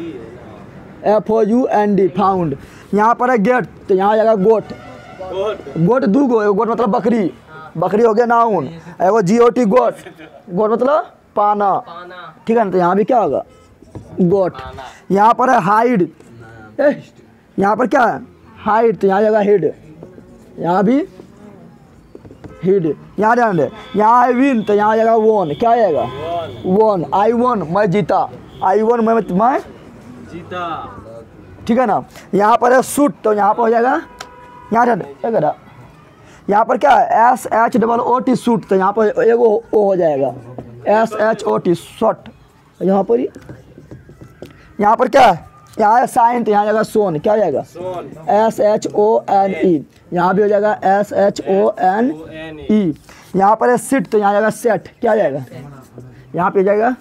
FOUND फाउंड। यहाँ पर है गेट तो यहाँ जाएगा गोट, गोट दूगो, एगो गोट मतलब बकरी, बकरी हो गया नाउन, एगो GOT गोट, गोट मतलब पाना, ठीक है ना, तो यहाँ भी क्या होगा गोट। यहाँ पर है हाइड, यहाँ पर क्या है हाइड तो यहाँ जाएगा हेड, यहाँ भी हेड। यहाँ ध्यान दे, यहाँ है विन तो यहाँ जाएगा वोन, क्या जाएगा वोन। I won मैं जीता, I won मैं जीता, ठीक है ना। यहाँ पर है शूट तो यहाँ पर हो जाएगा, यहाँ ध्यान दे, यहाँ पर क्या है SHOOT शूट तो यहाँ पर एगो ओ हो जाएगा SHOT शॉट। यहाँ पर ही यहाँ पर क्या है, यहाँ है साइन तो यहाँ जाएगा सोन, क्या हो जाएगा SHONE, यहाँ भी हो जाएगा SHONE। यहाँ पर है सिट तो यहाँ जाएगा सेट, क्या जाएगा यहाँ पे जाएगा।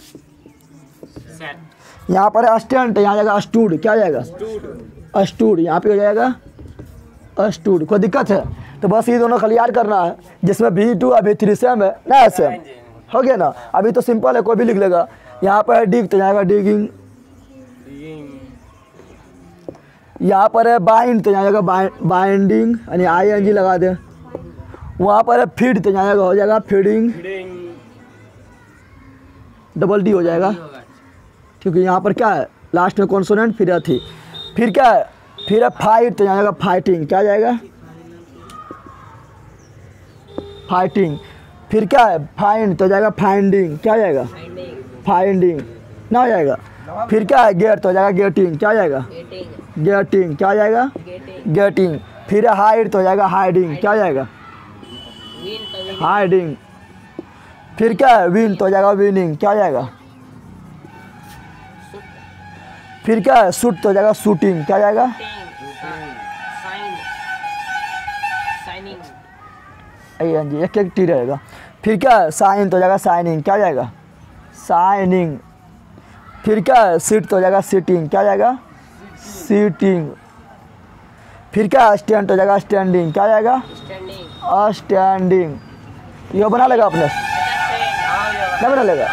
यहाँ पर है स्टैंड तो यहाँ जाएगा स्टूड, क्या जाएगा स्टूड, यहाँ पे हो जाएगा स्टूड। कोई दिक्कत है तो बस ये दोनों खाली याद करना है, जिसमें V2 और V3 सेम है ना, सेम हो गया ना। अभी तो सिंपल है, कोई भी लिख लेगा। यहाँ पर है डिग तो जाएगा डिगिंग, यहाँ पर है बाइंड तो जाएगा बाइंडिंग यानी ING लगा दे। वहाँ पर है फीड तो जाएगा हो जाएगा फीडिंग, डबल D हो जाएगा, क्योंकि यहाँ पर क्या है लास्ट में कॉन्सोनेंट फिर है थी। फिर क्या है, फिर है फाइट तो जाएगा फाइटिंग, क्या जाएगा फाइटिंग। फिर क्या है फाइंड तो जाएगा फाइंडिंग, क्या जाएगा फाइंडिंग ना हो जाएगा। फिर क्या है गेट तो जाएगा गेटिंग, क्या जाएगा गेटिंग, क्या जाएगा गेटिंग। फिर है हाइड तो जाएगा हाइडिंग, क्या जाएगा हाइडिंग। फिर क्या है विन तो जाएगा विनिंग, क्या जाएगा। फिर क्या है शूट तो जाएगा शूटिंग, क्या जाएगा ING, एक टी रहेगा। फिर क्या है साइन तो जाएगा साइनिंग, क्या जाएगा साइनिंग। फिर क्या है सीट तो जाएगा सीटिंग, क्या जाएगा सीटिंग। फिर क्या है स्टैंड तो जाएगा स्टैंडिंग, क्या जाएगा स्टैंडिंग। ये बना लेगा अपने, क्या बना लेगा।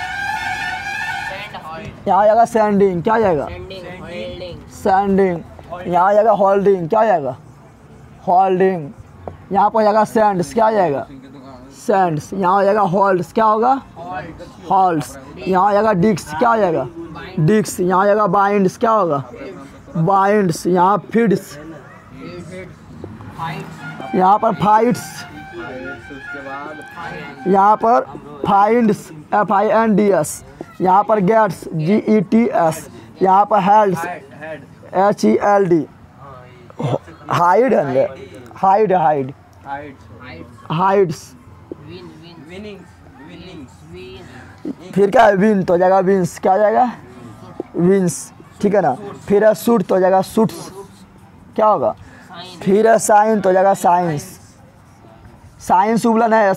यहाँ जाएगा सैंडिंग, क्या जाएगा सैंडिंग। यहाँ जाएगा होल्डिंग, क्या जाएगा होल्डिंग। यहाँ पर जाएगा सैंड्स, क्या जाएगा सेंड्स, यहाँ हो जाएगा होल्ड्स, क्या होगा होल्ड्स, यहाँ हो जाएगा डिक्स, क्या हो जाएगा डिक्स, यहाँ हो जाएगा बाइंड्स, क्या होगा बाइंड्स, यहाँ फीड्स, यहाँ पर फाइट्स, यहाँ पर फाइंड्स FINDS, यहाँ पर गेट्स GETS, यहाँ पर हेल्ड्स HELD, हाइड है हाइड हाइड हाइड्स, फिर क्या है विन तो हो जाएगा विंस, क्या हो जाएगा विंस, ठीक है ना। फिर है सूट तो हो जाएगा सूट्स, क्या होगा, फिर है साइन तो हो जाएगा साइंस, साइंस उबलन है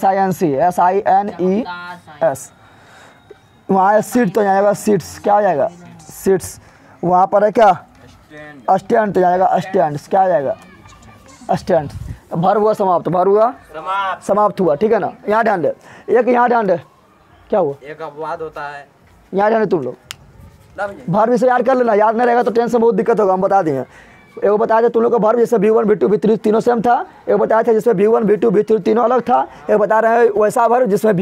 SINE, वहाँ है सीट तो जाएगा सीट्स, क्या हो जाएगा सीट्स, वहाँ पर है क्या स्टैंड तो जाएगा स्टैंड्स, क्या हो जाएगा स्टैंड। भर हुआ समाप्त, भर हुआ समाप्त हुआ, ठीक है ना। यहाँ ध्यान दे, एक यहाँ ध्यान दे, क्या हुआ एक अपवाद होता है, यहाँ ध्यान दे तुम लोग, भर से याद कर लेना, याद नहीं रहेगा तो टेंशन बहुत दिक्कत होगा, हम बता देंगे। एगो बताया था तुम लोग को भर जैसे V1 V2 V3 तीनों सेम था, एक बताया था जिसमें V1 V2 V3 तीनों अलग था, एक बता रहे हैं वैसा भर जिसमें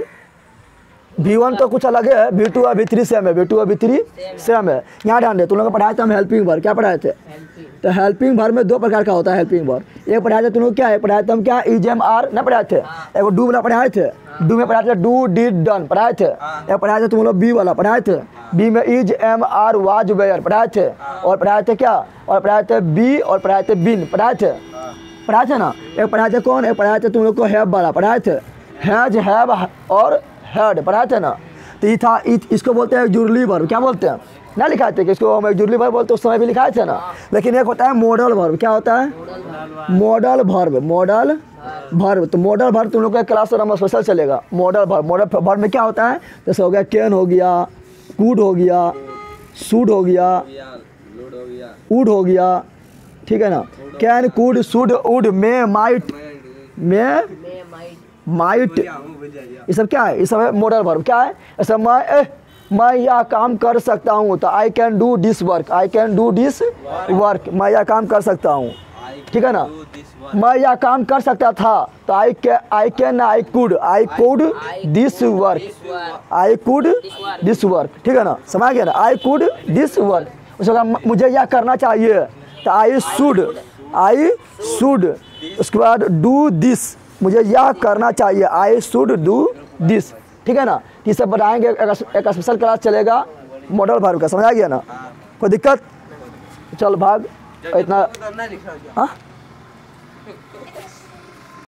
V1 तो कुछ अलग है, V2 और V3 सेम है, V2 और V3 सेम है। यहाँ ध्यान दे, तुम लोग को पढ़ाए थे हम हेल्पिंग भर, क्या पढ़ाए थे तो हेल्पिंग भर में दो प्रकार का होता है हेल्पिंग भर, एक पढ़ाए थे तुम लोग क्या है पढ़ाए थे हम क्या IJMR न पढ़ाए थे, एक डू वाला पढ़ाए थे, डू में पढ़ाए थे डू डिड डन पढ़ाए थे, एक पढ़ाए थे तुम लोग बी वाला पढ़ाए थे, बी में IJMR वाज वेयर पढ़ाए थे, और पढ़ाए थे क्या और पढ़ाए थे बी और पढ़ाए थे बिन पढ़ाए थे ना। एक पढ़ाए थे कौन, एक पढ़ाए थे तुम लोग को हैव वाला पढ़ाए थे, हैज हैव और हेड पढ़ाए थे ना। तो ये था इसको बोलते हैं जुर्ली वर्ब, क्या बोलते हैं ना लिखाए थे कि इसको हम जुर्ली वर्ब बोलते उस समय भी लिखाए थे ना। लेकिन एक होता है मॉडल वर्ब, क्या होता है मॉडल वर्ब, मॉडल वर्ब। तो मॉडल वर्ब तुम लोग का क्लास में स्पेशल चलेगा। मॉडल वर्ब में क्या होता है, जैसे हो गया कैन हो गया, कूड हो गया, सूड हो गया, वुड हो गया, ठीक है ना। Can could should would may might, might, ये सब क्या है, ये सब है मॉडल वर्ब। क्या है ऐसा, मैं यह काम कर सकता हूँ तो I can do this work, I can do this work, मैं यह काम कर सकता हूँ, ठीक है ना। मैं यह काम कर सकता था तो I can I could this work, I could this work, ठीक है ना, समझ गया ना। आई कुड दिस वर्क, उसके बाद मुझे यह करना चाहिए तो आई शुड, उसके बाद डू दिस, मुझे यह करना चाहिए, आई शुड डू दिस, ठीक है ना। ये सब बताएंगे, एक स्पेशल क्लास चलेगा मॉडल वर्ब का, समझ आ गया ना। कोई दिक्कत, चल भाग इतना, हाँ